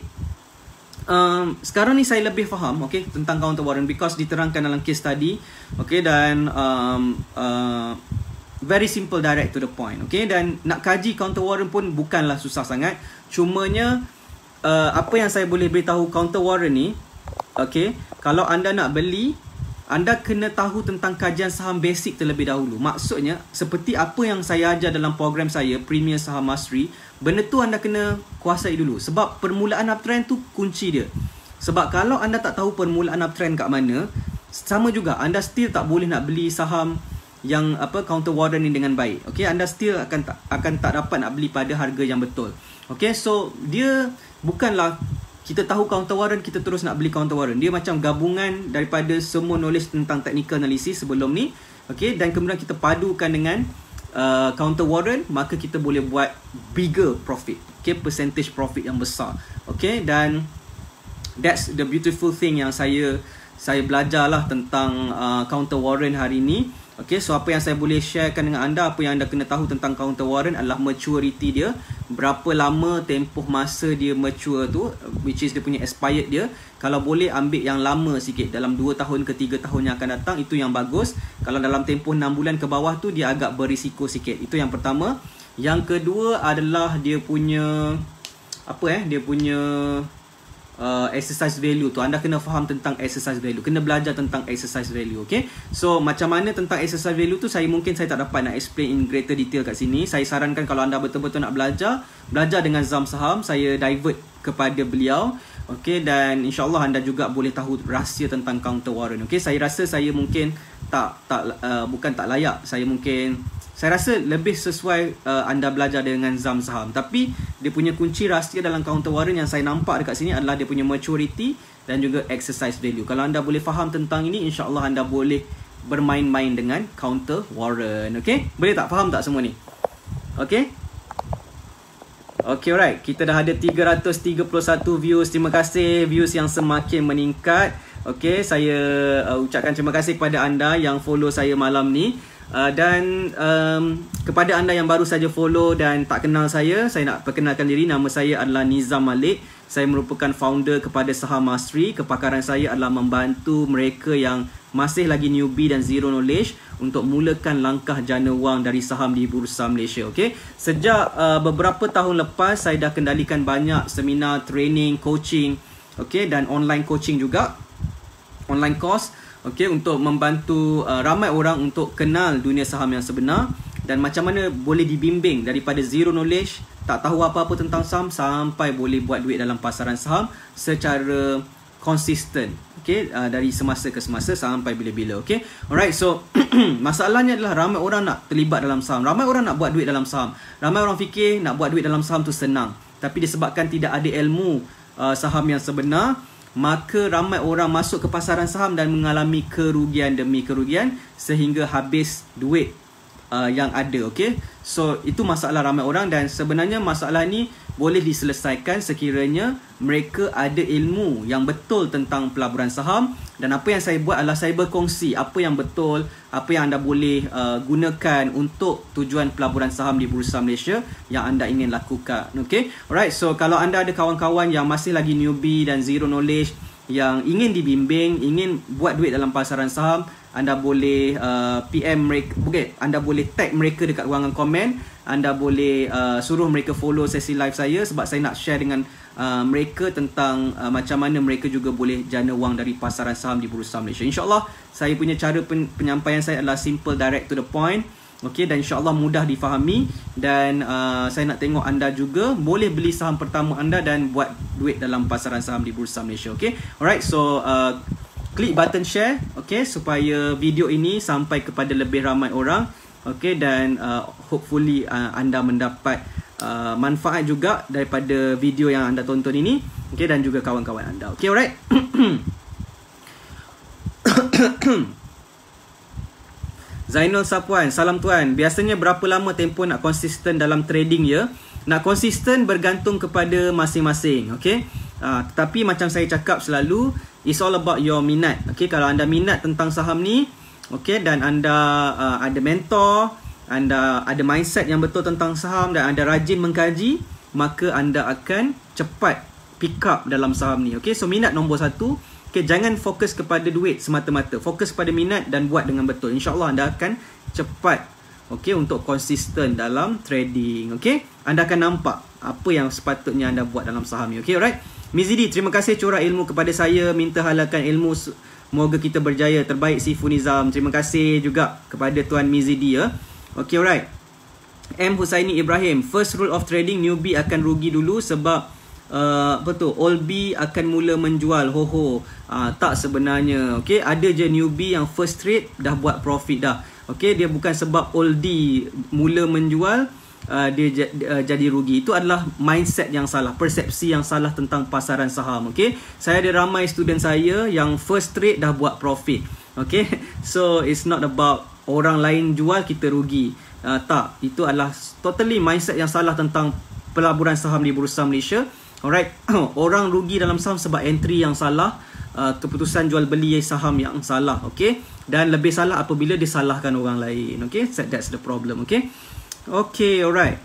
um, sekarang ni saya lebih faham, okey, tentang counter warrant because diterangkan dalam case study. Okey, dan um, uh, very simple, direct to the point. Okay, dan nak kaji counter warrant pun bukanlah susah sangat. Cumanya uh, apa yang saya boleh beritahu counter warrant ni, okay, kalau anda nak beli, anda kena tahu tentang kajian saham basic terlebih dahulu. Maksudnya seperti apa yang saya ajar dalam program saya Premier Saham Mastery, benda tu anda kena kuasai dulu. Sebab permulaan uptrend tu kunci dia. Sebab kalau anda tak tahu permulaan uptrend kat mana, sama juga anda still tak boleh nak beli saham yang apa counter warrant ni dengan baik. Okey, anda still akan tak, akan tak dapat nak beli pada harga yang betul. Okey, so dia bukanlah kita tahu counter warrant kita terus nak beli counter warrant. Dia macam gabungan daripada semua knowledge tentang technical analysis sebelum ni. Okey, dan kemudian kita padukan dengan uh, counter warrant, maka kita boleh buat bigger profit. Okey, percentage profit yang besar. Okey, dan that's the beautiful thing yang saya saya belajarlah tentang uh, counter warrant hari ni. Okay, so apa yang saya boleh sharekan dengan anda, apa yang anda kena tahu tentang counter warrant adalah maturity dia. Berapa lama tempoh masa dia mature tu, which is dia punya expired dia. Kalau boleh ambil yang lama sikit, dalam dua tahun ke tiga tahun yang akan datang, itu yang bagus. Kalau dalam tempoh enam bulan ke bawah tu, dia agak berisiko sikit. Itu yang pertama. Yang kedua adalah dia punya apa eh, dia punya Uh, exercise value tu. Anda kena faham tentang exercise value, kena belajar tentang exercise value. Okay, so macam mana tentang exercise value tu, saya mungkin saya tak dapat nak explain in greater detail kat sini. Saya sarankan kalau anda betul-betul nak belajar, belajar dengan Zam Saham, saya divert kepada beliau. Okay, dan insyaAllah anda juga boleh tahu rahsia tentang counter warrant. Okay, saya rasa saya mungkin tak tak uh, bukan tak layak, saya mungkin saya rasa lebih sesuai uh, anda belajar dengan Zam Saham. Tapi dia punya kunci rahsia dalam counter warrant yang saya nampak dekat sini adalah dia punya maturity dan juga exercise value. Kalau anda boleh faham tentang ini, insyaAllah anda boleh bermain-main dengan counter warrant. Okay, boleh tak? Faham tak semua ni? Okay, okay, alright. Kita dah ada tiga ratus tiga puluh satu views. Terima kasih, views yang semakin meningkat. Okay, saya uh, ucapkan terima kasih kepada anda yang follow saya malam ni. Uh, dan um, kepada anda yang baru saja follow dan tak kenal saya, saya nak perkenalkan diri. Nama saya adalah Nizam Malik. Saya merupakan founder kepada Saham Mastery. Kepakaran saya adalah membantu mereka yang masih lagi newbie dan zero knowledge untuk mulakan langkah jana wang dari saham di Bursa Malaysia. Okay? Sejak uh, beberapa tahun lepas, saya dah kendalikan banyak seminar, training, coaching, okay, dan online coaching juga, online course. Okay, untuk membantu uh, ramai orang untuk kenal dunia saham yang sebenar dan macam mana boleh dibimbing daripada zero knowledge, tak tahu apa-apa tentang saham, sampai boleh buat duit dalam pasaran saham secara konsisten. Okay, uh, dari semasa ke semasa sampai bila-bila. Okay, alright, so masalahnya adalah ramai orang nak terlibat dalam saham, ramai orang nak buat duit dalam saham, ramai orang fikir nak buat duit dalam saham tu senang, tapi disebabkan tidak ada ilmu uh, saham yang sebenar, maka ramai orang masuk ke pasaran saham dan mengalami kerugian demi kerugian sehingga habis duit uh, yang ada. Okay, so itu masalah ramai orang dan sebenarnya masalah ni boleh diselesaikan sekiranya mereka ada ilmu yang betul tentang pelaburan saham. Dan apa yang saya buat adalah saya berkongsi apa yang betul, apa yang anda boleh uh, gunakan untuk tujuan pelaburan saham di Bursa Malaysia yang anda ingin lakukan. Okay, alright, so kalau anda ada kawan-kawan yang masih lagi newbie dan zero knowledge, yang ingin dibimbing, ingin buat duit dalam pasaran saham, anda boleh uh, P M mereka, okay, anda boleh tag mereka dekat ruangan komen. Anda boleh uh, suruh mereka follow sesi live saya sebab saya nak share dengan uh, mereka tentang uh, macam mana mereka juga boleh jana wang dari pasaran saham di Bursa Malaysia. InsyaAllah saya punya cara pen penyampaian saya adalah simple, direct to the point. Okay, dan insyaAllah mudah difahami. Dan uh, saya nak tengok anda juga boleh beli saham pertama anda dan buat duit dalam pasaran saham di Bursa Malaysia. Okay, alright, so uh, klik button share, okay, supaya video ini sampai kepada lebih ramai orang. Okay, dan uh, hopefully uh, anda mendapat uh, manfaat juga daripada video yang anda tonton ini. Okay, dan juga kawan-kawan anda. Okay, alright. Zainul Sapuan, salam tuan. Biasanya berapa lama tempoh nak konsisten dalam trading ya? Nak konsisten bergantung kepada masing-masing, okay? Uh, tetapi macam saya cakap selalu, it's all about your minat. Okay, kalau anda minat tentang saham ni, okay, dan anda uh, ada mentor, anda ada mindset yang betul tentang saham dan anda rajin mengkaji, maka anda akan cepat pick up dalam saham ni. Okay, so minat nombor satu. Okay, jangan fokus kepada duit semata-mata. Fokus pada minat dan buat dengan betul. InsyaAllah anda akan cepat, okay, untuk konsisten dalam trading. Okay, anda akan nampak apa yang sepatutnya anda buat dalam saham ni. Okay, alright. Mizidi, terima kasih curah ilmu kepada saya. Minta halalkan ilmu. Semoga kita berjaya. Terbaik Sifu Nizam. Terima kasih juga kepada Tuan Mizidi ya. Okay, alright. M. Husaini Ibrahim, first rule of trading, newbie akan rugi dulu sebab Uh, apa tu, oldie akan mula menjual. Ho ho. Uh, tak sebenarnya. Okay, ada je newbie yang first trade dah buat profit dah. Okay, dia bukan sebab oldie mula menjual uh, dia uh, jadi rugi. Itu adalah mindset yang salah, persepsi yang salah tentang pasaran saham. Okay, saya ada ramai student saya yang first trade dah buat profit. Okay, so it's not about orang lain jual kita rugi. Uh, tak, itu adalah totally mindset yang salah tentang pelaburan saham di Bursa Malaysia. Alright, orang rugi dalam saham sebab entry yang salah, uh, keputusan jual beli saham yang salah, okay? Dan lebih salah apabila disalahkan orang lain, okay? That's the problem, okay? Okay, alright.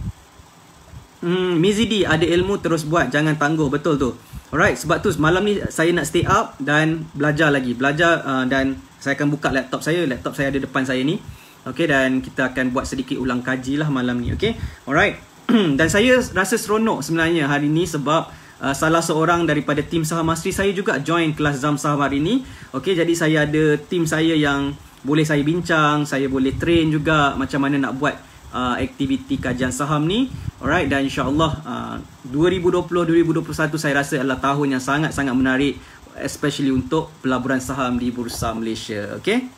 Hmm, Mizidi, ada ilmu terus buat, jangan tangguh, betul tu. Alright, sebab tu malam ni saya nak stay up dan belajar lagi. Belajar uh, dan saya akan buka laptop saya, laptop saya ada depan saya ni. Okay, dan kita akan buat sedikit ulang kaji lah malam ni, okay? Alright. Dan saya rasa seronok sebenarnya hari ni sebab uh, salah seorang daripada tim Saham Asri saya juga join kelas Zam Saham hari ni. Okey, jadi saya ada tim saya yang boleh saya bincang, saya boleh train juga macam mana nak buat uh, aktiviti kajian saham ni. Alright, dan insya-Allah uh, dua ribu dua puluh dua ribu dua puluh satu saya rasa adalah tahun yang sangat-sangat menarik, especially untuk pelaburan saham di Bursa Malaysia. Okey.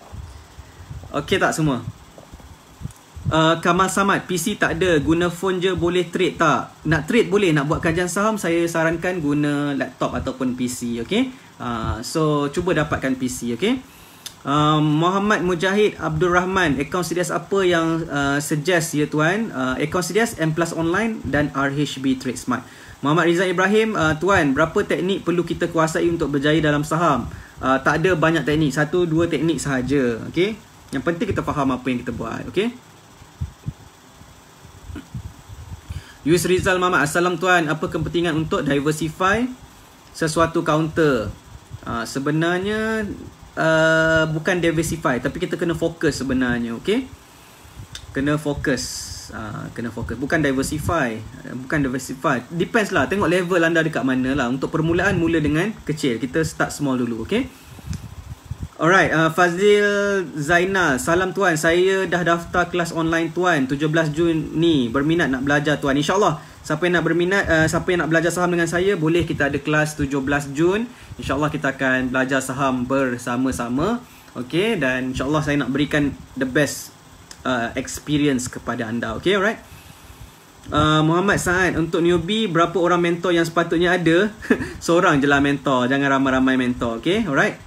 Okey tak semua? Uh, Kamal Samad, P C tak ada, guna phone je boleh trade tak? Nak trade boleh, nak buat kajian saham saya sarankan guna laptop ataupun P C, okay? Uh, so cuba dapatkan P C, okay? Uh, Muhammad Mujahid Abdul Rahman, akaun C D S apa yang uh, suggest ya tuan? Uh, akaun C D S M Plus Online dan R H B Trade Smart. Muhammad Rizal Ibrahim, uh, tuan, berapa teknik perlu kita kuasai untuk berjaya dalam saham? Uh, tak ada banyak teknik, satu dua teknik sahaja, okay? Yang penting kita faham apa yang kita buat, okay? Yus Rizal Mamat, Assalam tuan, apa kepentingan untuk diversify sesuatu counter? Uh, sebenarnya uh, bukan diversify, tapi kita kena fokus sebenarnya, okay? Kena fokus, uh, kena fokus, bukan diversify, bukan diversify. Depends lah, tengok level anda dekat mana lah. Untuk permulaan mula dengan kecil, kita start small dulu, okay? Alright, uh, Fazil Zainal, salam tuan, saya dah daftar kelas online tuan, tujuh belas Jun ni, berminat nak belajar tuan. InsyaAllah, siapa yang nak berminat, uh, siapa yang nak belajar saham dengan saya, boleh, kita ada kelas tujuh belas Jun. InsyaAllah kita akan belajar saham bersama-sama. Okay, dan insyaAllah saya nak berikan the best uh, experience kepada anda. Okay, alright. Uh, Muhammad Saad, untuk newbie, berapa orang mentor yang sepatutnya ada? Seorang je lah mentor, jangan ramai-ramai mentor. Okay, alright.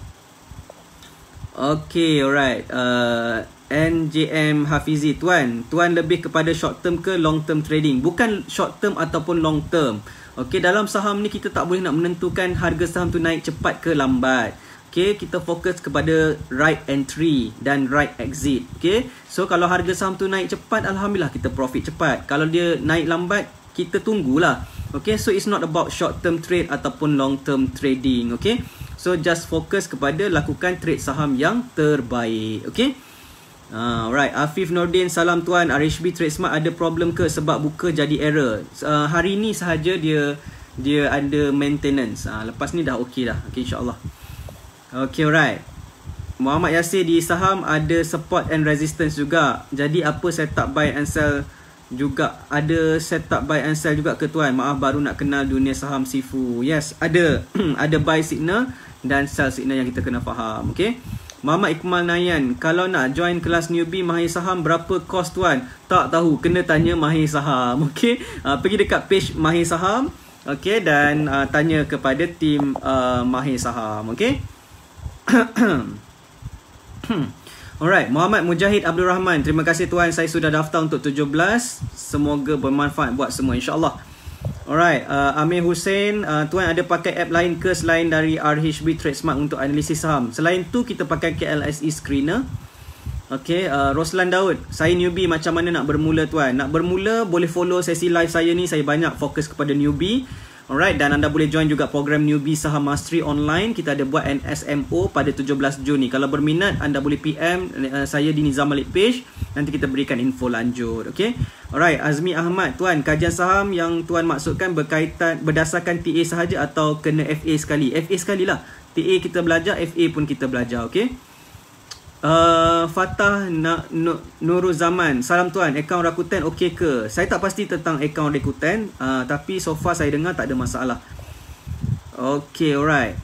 Okay, alright. Uh, N J M Hafizi, tuan, tuan lebih kepada short term ke long term trading? Bukan short term ataupun long term. Okay, dalam saham ni kita tak boleh nak menentukan harga saham tu naik cepat ke lambat. Okay, kita fokus kepada right entry dan right exit. Okay, so kalau harga saham tu naik cepat, Alhamdulillah kita profit cepat. Kalau dia naik lambat, kita tunggulah. Okay, so it's not about short term trade ataupun long term trading. Okay, so just fokus kepada lakukan trade saham yang terbaik. Okay. Uh, alright, Afif Nordin, salam tuan, R H B Trade Smart ada problem ke sebab buka jadi error? Uh, hari ni sahaja dia dia ada maintenance. Uh, lepas ni dah okey dah. Okay, insyaAllah. Okay, alright. Muhammad Yasir, di saham ada support and resistance juga. Jadi apa setup buy and sell juga? Ada setup buy and sell juga ke tuan? Maaf, baru nak kenal dunia saham Sifu. Yes, ada. Ada buy signal dan sell signal yang kita kena faham. Okay. Muhammad Iqmal Nayan, kalau nak join kelas newbie Mahir Saham, berapa kos tuan? Tak tahu, kena tanya Mahir Saham. Okay, uh, pergi dekat page Mahir Saham. Okay, dan uh, tanya kepada tim uh, Mahir Saham. Okay. Alright, Muhammad Mujahid Abdul Rahman. Terima kasih tuan, saya sudah daftar untuk tujuh belas. Semoga bermanfaat buat semua, insyaAllah. Alright, uh, Amir Hussein, uh, tuan ada pakai app lain ke selain dari R H B TradeSmart untuk analisis saham? Selain tu kita pakai K L S E Screener. Okay, uh, Roslan Daud, saya newbie, macam mana nak bermula tuan? Nak bermula boleh follow sesi live saya ni, saya banyak fokus kepada newbie. Alright, dan anda boleh join juga program Newbie Saham Mastery online. Kita ada buat N S M O pada tujuh belas Jun ni. Kalau berminat, anda boleh P M uh, saya di Nizam Malik page. Nanti kita berikan info lanjut. Okay. Alright, Azmi Ahmad, tuan, kajian saham yang tuan maksudkan berkaitan berdasarkan T A sahaja atau kena F A sekali? F A sekali lah. T A kita belajar, F A pun kita belajar. Okay. Uh, Fatah Na, Na, Nurul Zaman, salam tuan, akaun Rakuten okey ke? Saya tak pasti tentang akaun Rakuten, uh, tapi so far saya dengar tak ada masalah. Okay, alright.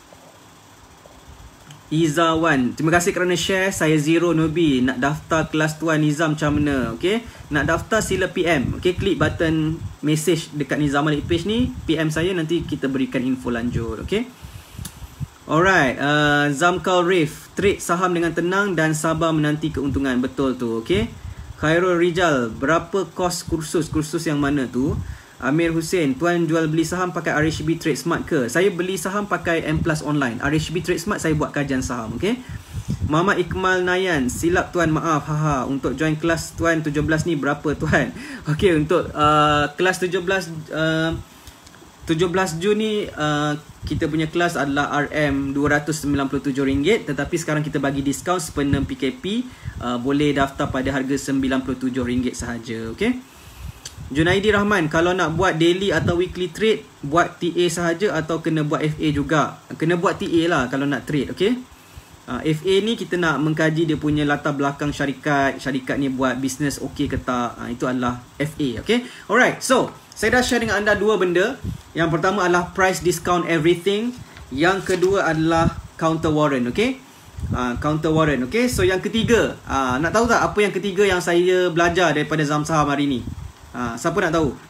Izawan, terima kasih kerana share. Saya Zero Newbie, nak daftar kelas tuan Nizam macam mana? Okay, nak daftar sila P M. Okay, klik button message dekat Nizam Malik page ni, P M saya, nanti kita berikan info lanjut. Okay. Alright, uh, Zamkal Rif, trade saham dengan tenang dan sabar menanti keuntungan. Betul tu, okay. Khairul Rijal, berapa kos kursus? Kursus yang mana tu? Amir Hussein, tuan jual beli saham pakai R H B TradeSmart ke? Saya beli saham pakai M Plus Online. R H B TradeSmart saya buat kajian saham, okay. Muhammad Iqmal Nayan, silap tuan, maaf, haha. Untuk join kelas tuan tujuh belas ni berapa tuan? Okay, untuk uh, kelas tujuh belas uh, tujuh belas Jun ni uh, kita punya kelas adalah R M dua ratus sembilan puluh tujuh ringgit, tetapi sekarang kita bagi diskaun sepenuh P K P, uh, boleh daftar pada harga sembilan puluh tujuh ringgit sahaja. Okay. Junaidi Rahman, kalau nak buat daily atau weekly trade, buat T A sahaja atau kena buat F A juga? Kena buat T A lah kalau nak trade. Okay. uh, F A ni kita nak mengkaji dia punya latar belakang syarikat, syarikat ni buat bisnes okey ke tak. uh, Itu adalah F A. Okay. Alright, so saya dah share dengan anda dua benda. Yang pertama adalah price discount everything. Yang kedua adalah counter warrant. Okay. Uh, counter warrant. Okay. So yang ketiga, uh, nak tahu tak apa yang ketiga yang saya belajar daripada Zam Saham hari ni? Uh, siapa nak tahu?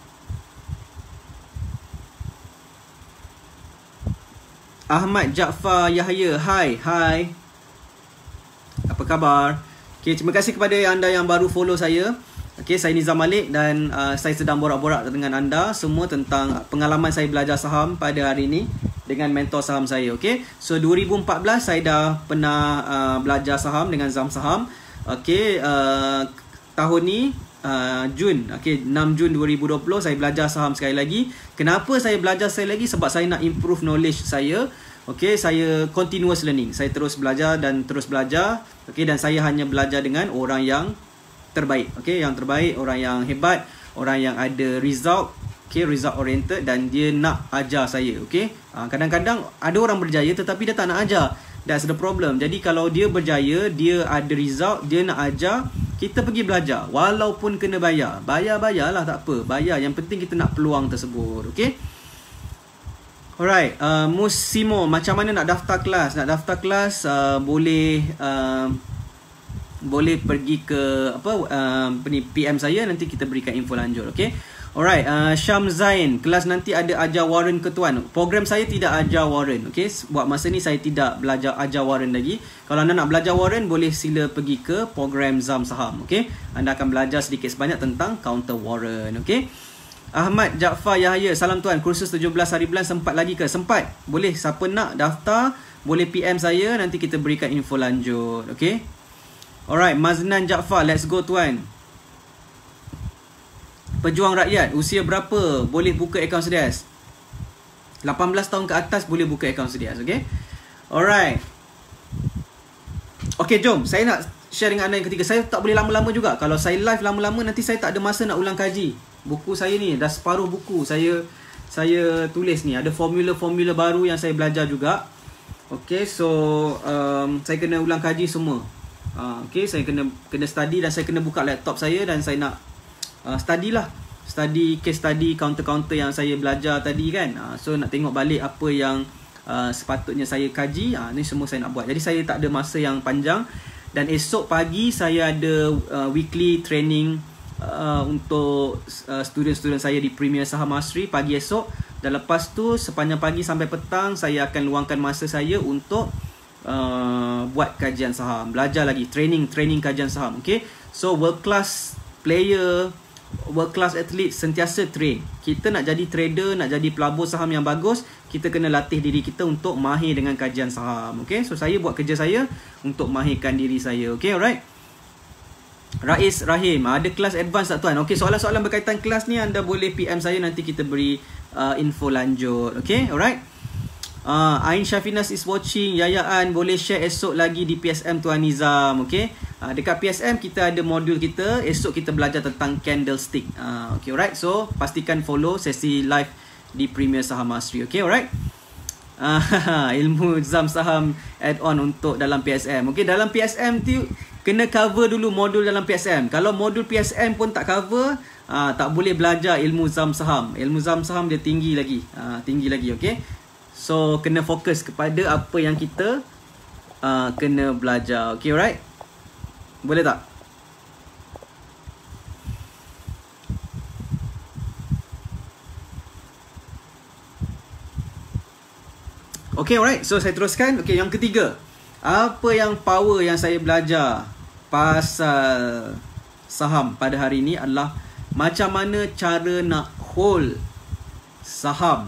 Ahmad Jaafar Yahya. Hai. Hai. Apa khabar? Okay, terima kasih kepada anda yang baru follow saya. Okay, saya Nizam Malik dan uh, saya sedang borak-borak dengan anda semua tentang pengalaman saya belajar saham pada hari ini dengan mentor saham saya. Okay, so dua ribu empat belas saya dah pernah uh, belajar saham dengan Zam Saham. Okay, uh, tahun ni uh, Jun, okay, enam Jun dua ribu dua puluh saya belajar saham sekali lagi. Kenapa saya belajar sekali lagi? Sebab saya nak improve knowledge saya. Okay, saya continuous learning. Saya terus belajar dan terus belajar. Okay, dan saya hanya belajar dengan orang yang terbaik. Okay, yang terbaik, orang yang hebat, orang yang ada result, okay, result oriented, dan dia nak ajar saya. Okay, kadang-kadang ada orang berjaya tetapi dia tak nak ajar. That's the problem. Jadi kalau dia berjaya, dia ada result, dia nak ajar, kita pergi belajar walaupun kena bayar. Bayar-bayarlah, tak apa, bayar. Yang penting kita nak peluang tersebut. Okay. Alright, uh, Musimo, macam mana nak daftar kelas? Nak daftar kelas uh, boleh uh, boleh pergi ke apa uh, P M saya, nanti kita berikan info lanjut. Okay. Alright, uh, Syam Zain, kelas nanti ada ajar warrant ke tuan? Program saya tidak ajar warrant. Okay, buat masa ni saya tidak belajar ajar warrant lagi. Kalau anda nak belajar warrant, boleh sila pergi ke program Zam Saham. Okay, anda akan belajar sedikit sebanyak tentang counter warrant. Okay. Ahmad Jaafar Yahya, salam tuan, kursus tujuh belas hari bulan sempat lagi ke? Sempat. Boleh, siapa nak daftar boleh P M saya, nanti kita berikan info lanjut. Okay. Alright, Maznan Jaafar, let's go tuan. Pejuang rakyat, usia berapa boleh buka akaun Sedias? lapan belas tahun ke atas boleh buka akaun Sedias. Okay. Alright. Okay, jom saya nak share dengan anda yang ketiga. Saya tak boleh lama-lama juga. Kalau saya live lama-lama, nanti saya tak ada masa nak ulang kaji. Buku saya ni dah separuh buku saya saya tulis ni. Ada formula-formula baru yang saya belajar juga. Okay, so um, saya kena ulang kaji semua. Uh, okay, saya kena kena study dan saya kena buka laptop saya dan saya nak uh, study lah. Study case study, counter-counter yang saya belajar tadi kan. Uh, so nak tengok balik apa yang uh, sepatutnya saya kaji. Uh, ni semua saya nak buat. Jadi saya tak ada masa yang panjang. Dan esok pagi saya ada uh, weekly training Uh, untuk uh, student-student saya di Premier Saham Mastery pagi esok. Dan lepas tu sepanjang pagi sampai petang saya akan luangkan masa saya untuk uh, buat kajian saham, belajar lagi training training kajian saham. Okay, so world class player, world class athlete sentiasa train. Kita nak jadi trader, nak jadi pelabur saham yang bagus, kita kena latih diri kita untuk mahir dengan kajian saham. Okay, so saya buat kerja saya untuk mahirkan diri saya. Okay, alright. Rais Rahim, ada kelas advance tak tuan? Okay, soalan-soalan berkaitan kelas ni anda boleh P M saya, nanti kita beri uh, info lanjut. Okay, alright. Uh, Ain Syafinas is watching. Yayaan boleh share esok lagi di P S M Tuan Nizam. Okay, uh, dekat P S M kita ada modul kita, esok kita belajar tentang candlestick. uh, Okay, alright. So pastikan follow sesi live di Premier Saham Asri. Okay, alright. uh, Ilmu Zam Saham add on untuk dalam P S M. Okay, dalam P S M tu kena cover dulu modul dalam P S M. Kalau modul P S M pun tak cover, uh, tak boleh belajar ilmu Zam Saham. Ilmu Zam Saham dia tinggi lagi, uh, tinggi lagi. Okay, so kena fokus kepada apa yang kita uh, kena belajar. Okay, alright. Boleh tak? Okay, alright. So saya teruskan. Okay, yang ketiga, apa yang power yang saya belajar pasal saham pada hari ini adalah macam mana cara nak hold saham.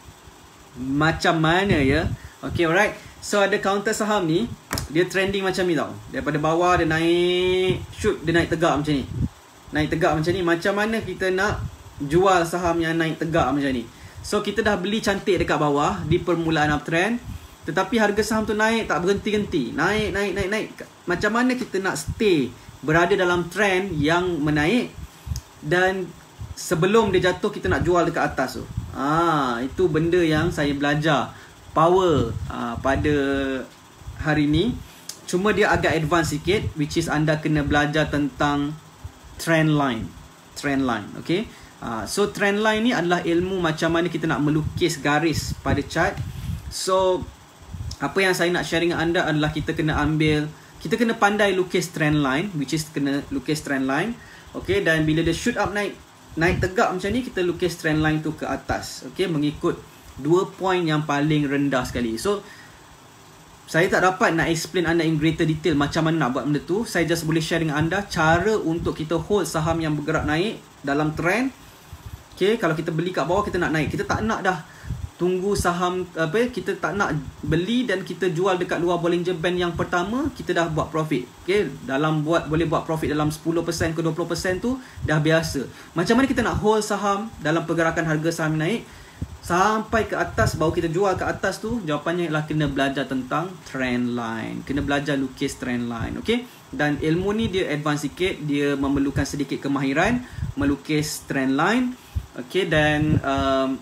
Macam mana ya. Okay, alright. So ada counter saham ni, dia trending macam ni tau. Daripada bawah dia naik, shoot, dia naik tegak macam ni. Naik tegak macam ni. Macam mana kita nak jual saham yang naik tegak macam ni. So kita dah beli cantik dekat bawah di permulaan uptrend, tetapi harga saham tu naik tak berhenti-henti. Naik, naik, naik, naik. Macam mana kita nak stay berada dalam trend yang menaik, dan sebelum dia jatuh kita nak jual dekat atas tu. Ah, itu benda yang saya belajar power ah, pada hari ni. Cuma dia agak advance sikit, which is anda kena belajar tentang trend line. Trend line, okay. Ah, so trend line ni adalah ilmu macam mana kita nak melukis garis pada chart. So apa yang saya nak share dengan anda adalah kita kena ambil, kita kena pandai lukis trend line, which is kena lukis trend line. Okay, dan bila dia shoot up naik, naik tegak macam ni, kita lukis trend line tu ke atas. Okay, mengikut dua point yang paling rendah sekali. So saya tak dapat nak explain anda in greater detail macam mana nak buat benda tu. Saya just boleh share dengan anda cara untuk kita hold saham yang bergerak naik dalam trend. Okay, kalau kita beli kat bawah, kita nak naik. Kita tak nak dah tunggu saham apa, kita tak nak beli dan kita jual dekat luar Bollinger Band yang pertama, kita dah buat profit. Okay, dalam buat boleh buat profit dalam sepuluh peratus ke dua puluh peratus tu dah biasa. Macam mana kita nak hold saham dalam pergerakan harga saham naik sampai ke atas baru kita jual ke atas tu? Jawapannya ialah kena belajar tentang trend line. Kena belajar lukis trend line. Okay, dan ilmu ni dia advance sikit, dia memerlukan sedikit kemahiran melukis trend line. Okay, dan um,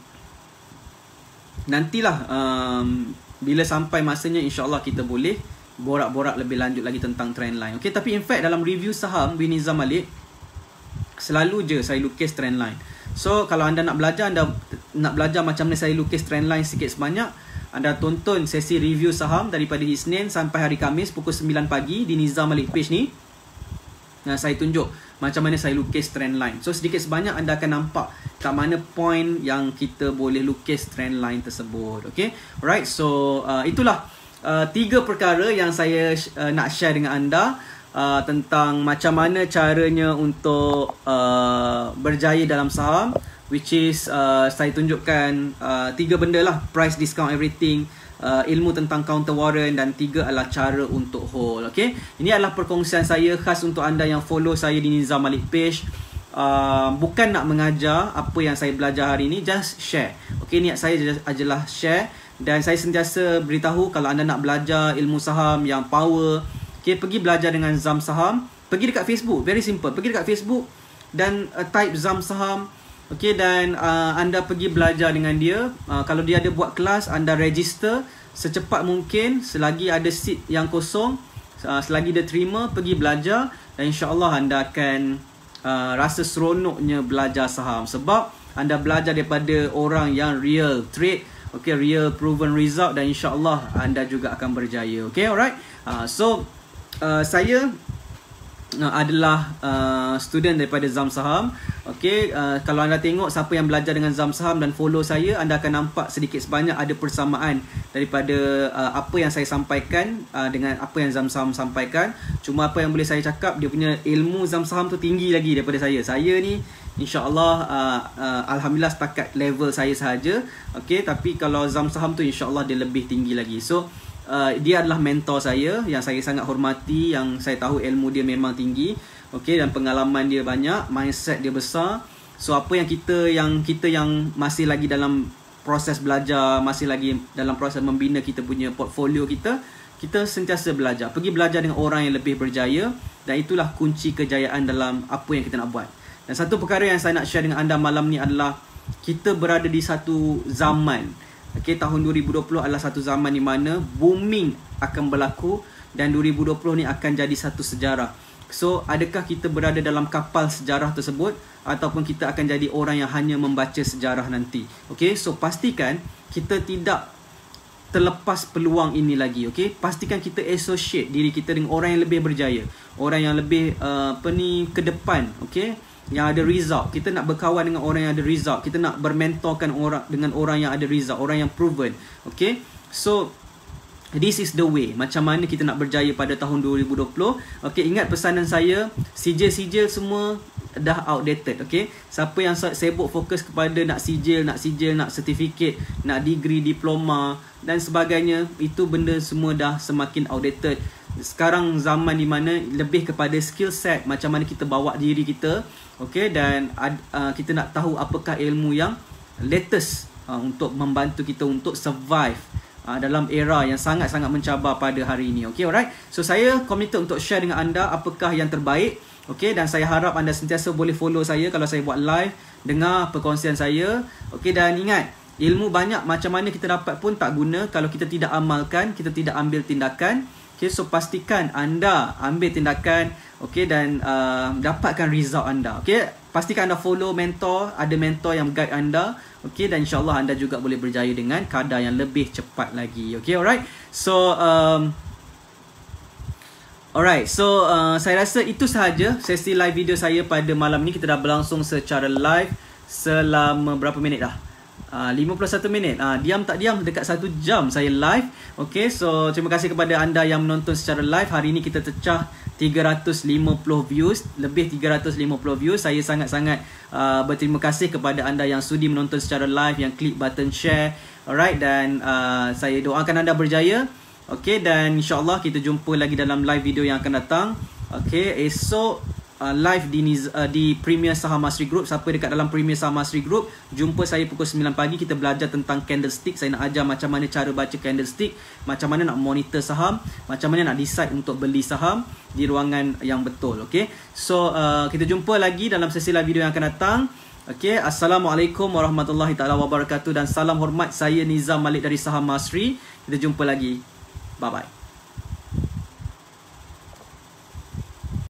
nantilah um, bila sampai masanya, insyaAllah kita boleh borak-borak lebih lanjut lagi tentang trend line. Okay, tapi in fact dalam review saham bin Nizam Malik, selalu je saya lukis trend line. So kalau anda nak belajar, anda nak belajar macam mana saya lukis trend line sikit sebanyak, anda tonton sesi review saham daripada Isnin sampai hari Khamis pukul sembilan pagi di Nizam Malik page ni. Nah, saya tunjuk macam mana saya lukis trend line. So sedikit sebanyak anda akan nampak kat mana point yang kita boleh lukis trend line tersebut. Okay, alright. So uh, itulah uh, tiga perkara yang saya uh, nak share dengan anda uh, tentang macam mana caranya untuk uh, berjaya dalam saham, which is uh, saya tunjukkan uh, tiga benda lah: price, discount, everything, uh, ilmu tentang counter warrant, dan tiga adalah cara untuk hold. Okay, ini adalah perkongsian saya khas untuk anda yang follow saya di Nizam Malik page. Uh, bukan nak mengajar apa yang saya belajar hari ini, just share. Okay, niat saya adalah share, dan saya sentiasa beritahu kalau anda nak belajar ilmu saham yang power, okay, pergi belajar dengan Zam Saham. Pergi dekat Facebook, very simple. Pergi dekat Facebook dan uh, type Zam Saham. Okay, dan uh, anda pergi belajar dengan dia. uh, Kalau dia ada buat kelas, anda register secepat mungkin, selagi ada seat yang kosong, uh, selagi dia terima, pergi belajar. Dan insyaAllah anda akan Uh, rasa seronoknya belajar saham, sebab anda belajar daripada orang yang real trade, okay, real proven result, dan insyaAllah anda juga akan berjaya. Okay, alright. uh, So uh, saya uh, adalah uh, student daripada Zam Saham. Okey, uh, kalau anda tengok siapa yang belajar dengan Zam Saham dan follow saya, anda akan nampak sedikit sebanyak ada persamaan daripada uh, apa yang saya sampaikan uh, dengan apa yang Zam Saham sampaikan. Cuma apa yang boleh saya cakap, dia punya ilmu Zam Saham tu tinggi lagi daripada saya. Saya ni InsyaAllah uh, uh, Alhamdulillah setakat level saya sahaja. Okay, tapi kalau Zam Saham tu InsyaAllah dia lebih tinggi lagi. So uh, dia adalah mentor saya yang saya sangat hormati, yang saya tahu ilmu dia memang tinggi. Okay, dan pengalaman dia banyak, mindset dia besar. So apa yang kita yang kita yang masih lagi dalam proses belajar, masih lagi dalam proses membina kita punya portfolio kita, kita sentiasa belajar. Pergi belajar dengan orang yang lebih berjaya, dan itulah kunci kejayaan dalam apa yang kita nak buat. Dan satu perkara yang saya nak share dengan anda malam ni adalah kita berada di satu zaman. Okay, tahun dua ribu dua puluh adalah satu zaman di mana booming akan berlaku, dan dua ribu dua puluh ni akan jadi satu sejarah. So, adakah kita berada dalam kapal sejarah tersebut, ataupun kita akan jadi orang yang hanya membaca sejarah nanti? Okay, so pastikan kita tidak terlepas peluang ini lagi. Okay, pastikan kita associate diri kita dengan orang yang lebih berjaya, orang yang lebih uh, apa ni ke depan. Okay, yang ada result. Kita nak berkawan dengan orang yang ada result. Kita nak bermentorkan orang dengan orang yang ada result, orang yang proven. Okay, so this is the way macam mana kita nak berjaya pada tahun dua ribu dua puluh. Okay, ingat pesanan saya, sijil-sijil semua dah outdated. Okay, siapa yang sibuk fokus kepada nak sijil, nak sijil, nak sertifikat, nak degree, diploma dan sebagainya, itu benda semua dah semakin outdated. Sekarang zaman di mana lebih kepada skill set, macam mana kita bawa diri kita. Okay, dan uh, kita nak tahu apakah ilmu yang latest uh, untuk membantu kita untuk survive uh, dalam era yang sangat-sangat mencabar pada hari ini. Okay, alright. So saya committed untuk share dengan anda apakah yang terbaik. Okay, dan saya harap anda sentiasa boleh follow saya kalau saya buat live, dengar perkongsian saya. Okay, dan ingat, ilmu banyak macam mana kita dapat pun tak guna kalau kita tidak amalkan, kita tidak ambil tindakan. Okay, so pastikan anda ambil tindakan, okay, dan uh, dapatkan result anda. Okay, pastikan anda follow mentor, ada mentor yang guide anda. Okay, dan insyaAllah anda juga boleh berjaya dengan kadar yang lebih cepat lagi. Okay, alright. So, um, alright, so uh, saya rasa itu sahaja sesi live video saya pada malam ni. Kita dah berlangsung secara live selama berapa minit dah? Uh, lima puluh satu minit. uh, Diam tak diam dekat satu jam saya live. Okay, so terima kasih kepada anda yang menonton secara live. Hari ini kita cecah tiga ratus lima puluh views, lebih tiga ratus lima puluh views. Saya sangat-sangat uh, berterima kasih kepada anda yang sudi menonton secara live, yang klik button share. Alright, dan uh, saya doakan anda berjaya. Okay, dan insyaAllah kita jumpa lagi dalam live video yang akan datang. Okay, esok uh, live di, uh, di Premier Saham Mastery Group. Siapa dekat dalam Premier Saham Mastery Group, jumpa saya pukul sembilan pagi. Kita belajar tentang candlestick. Saya nak ajar macam mana cara baca candlestick, macam mana nak monitor saham, macam mana nak decide untuk beli saham di ruangan yang betul. Okay, so uh, kita jumpa lagi dalam sesi live video yang akan datang. Okay, Assalamualaikum warahmatullahi taala wabarakatuh, dan salam hormat. Saya Nizam Malik dari Saham Mastery. Kita jumpa lagi. Bye-bye.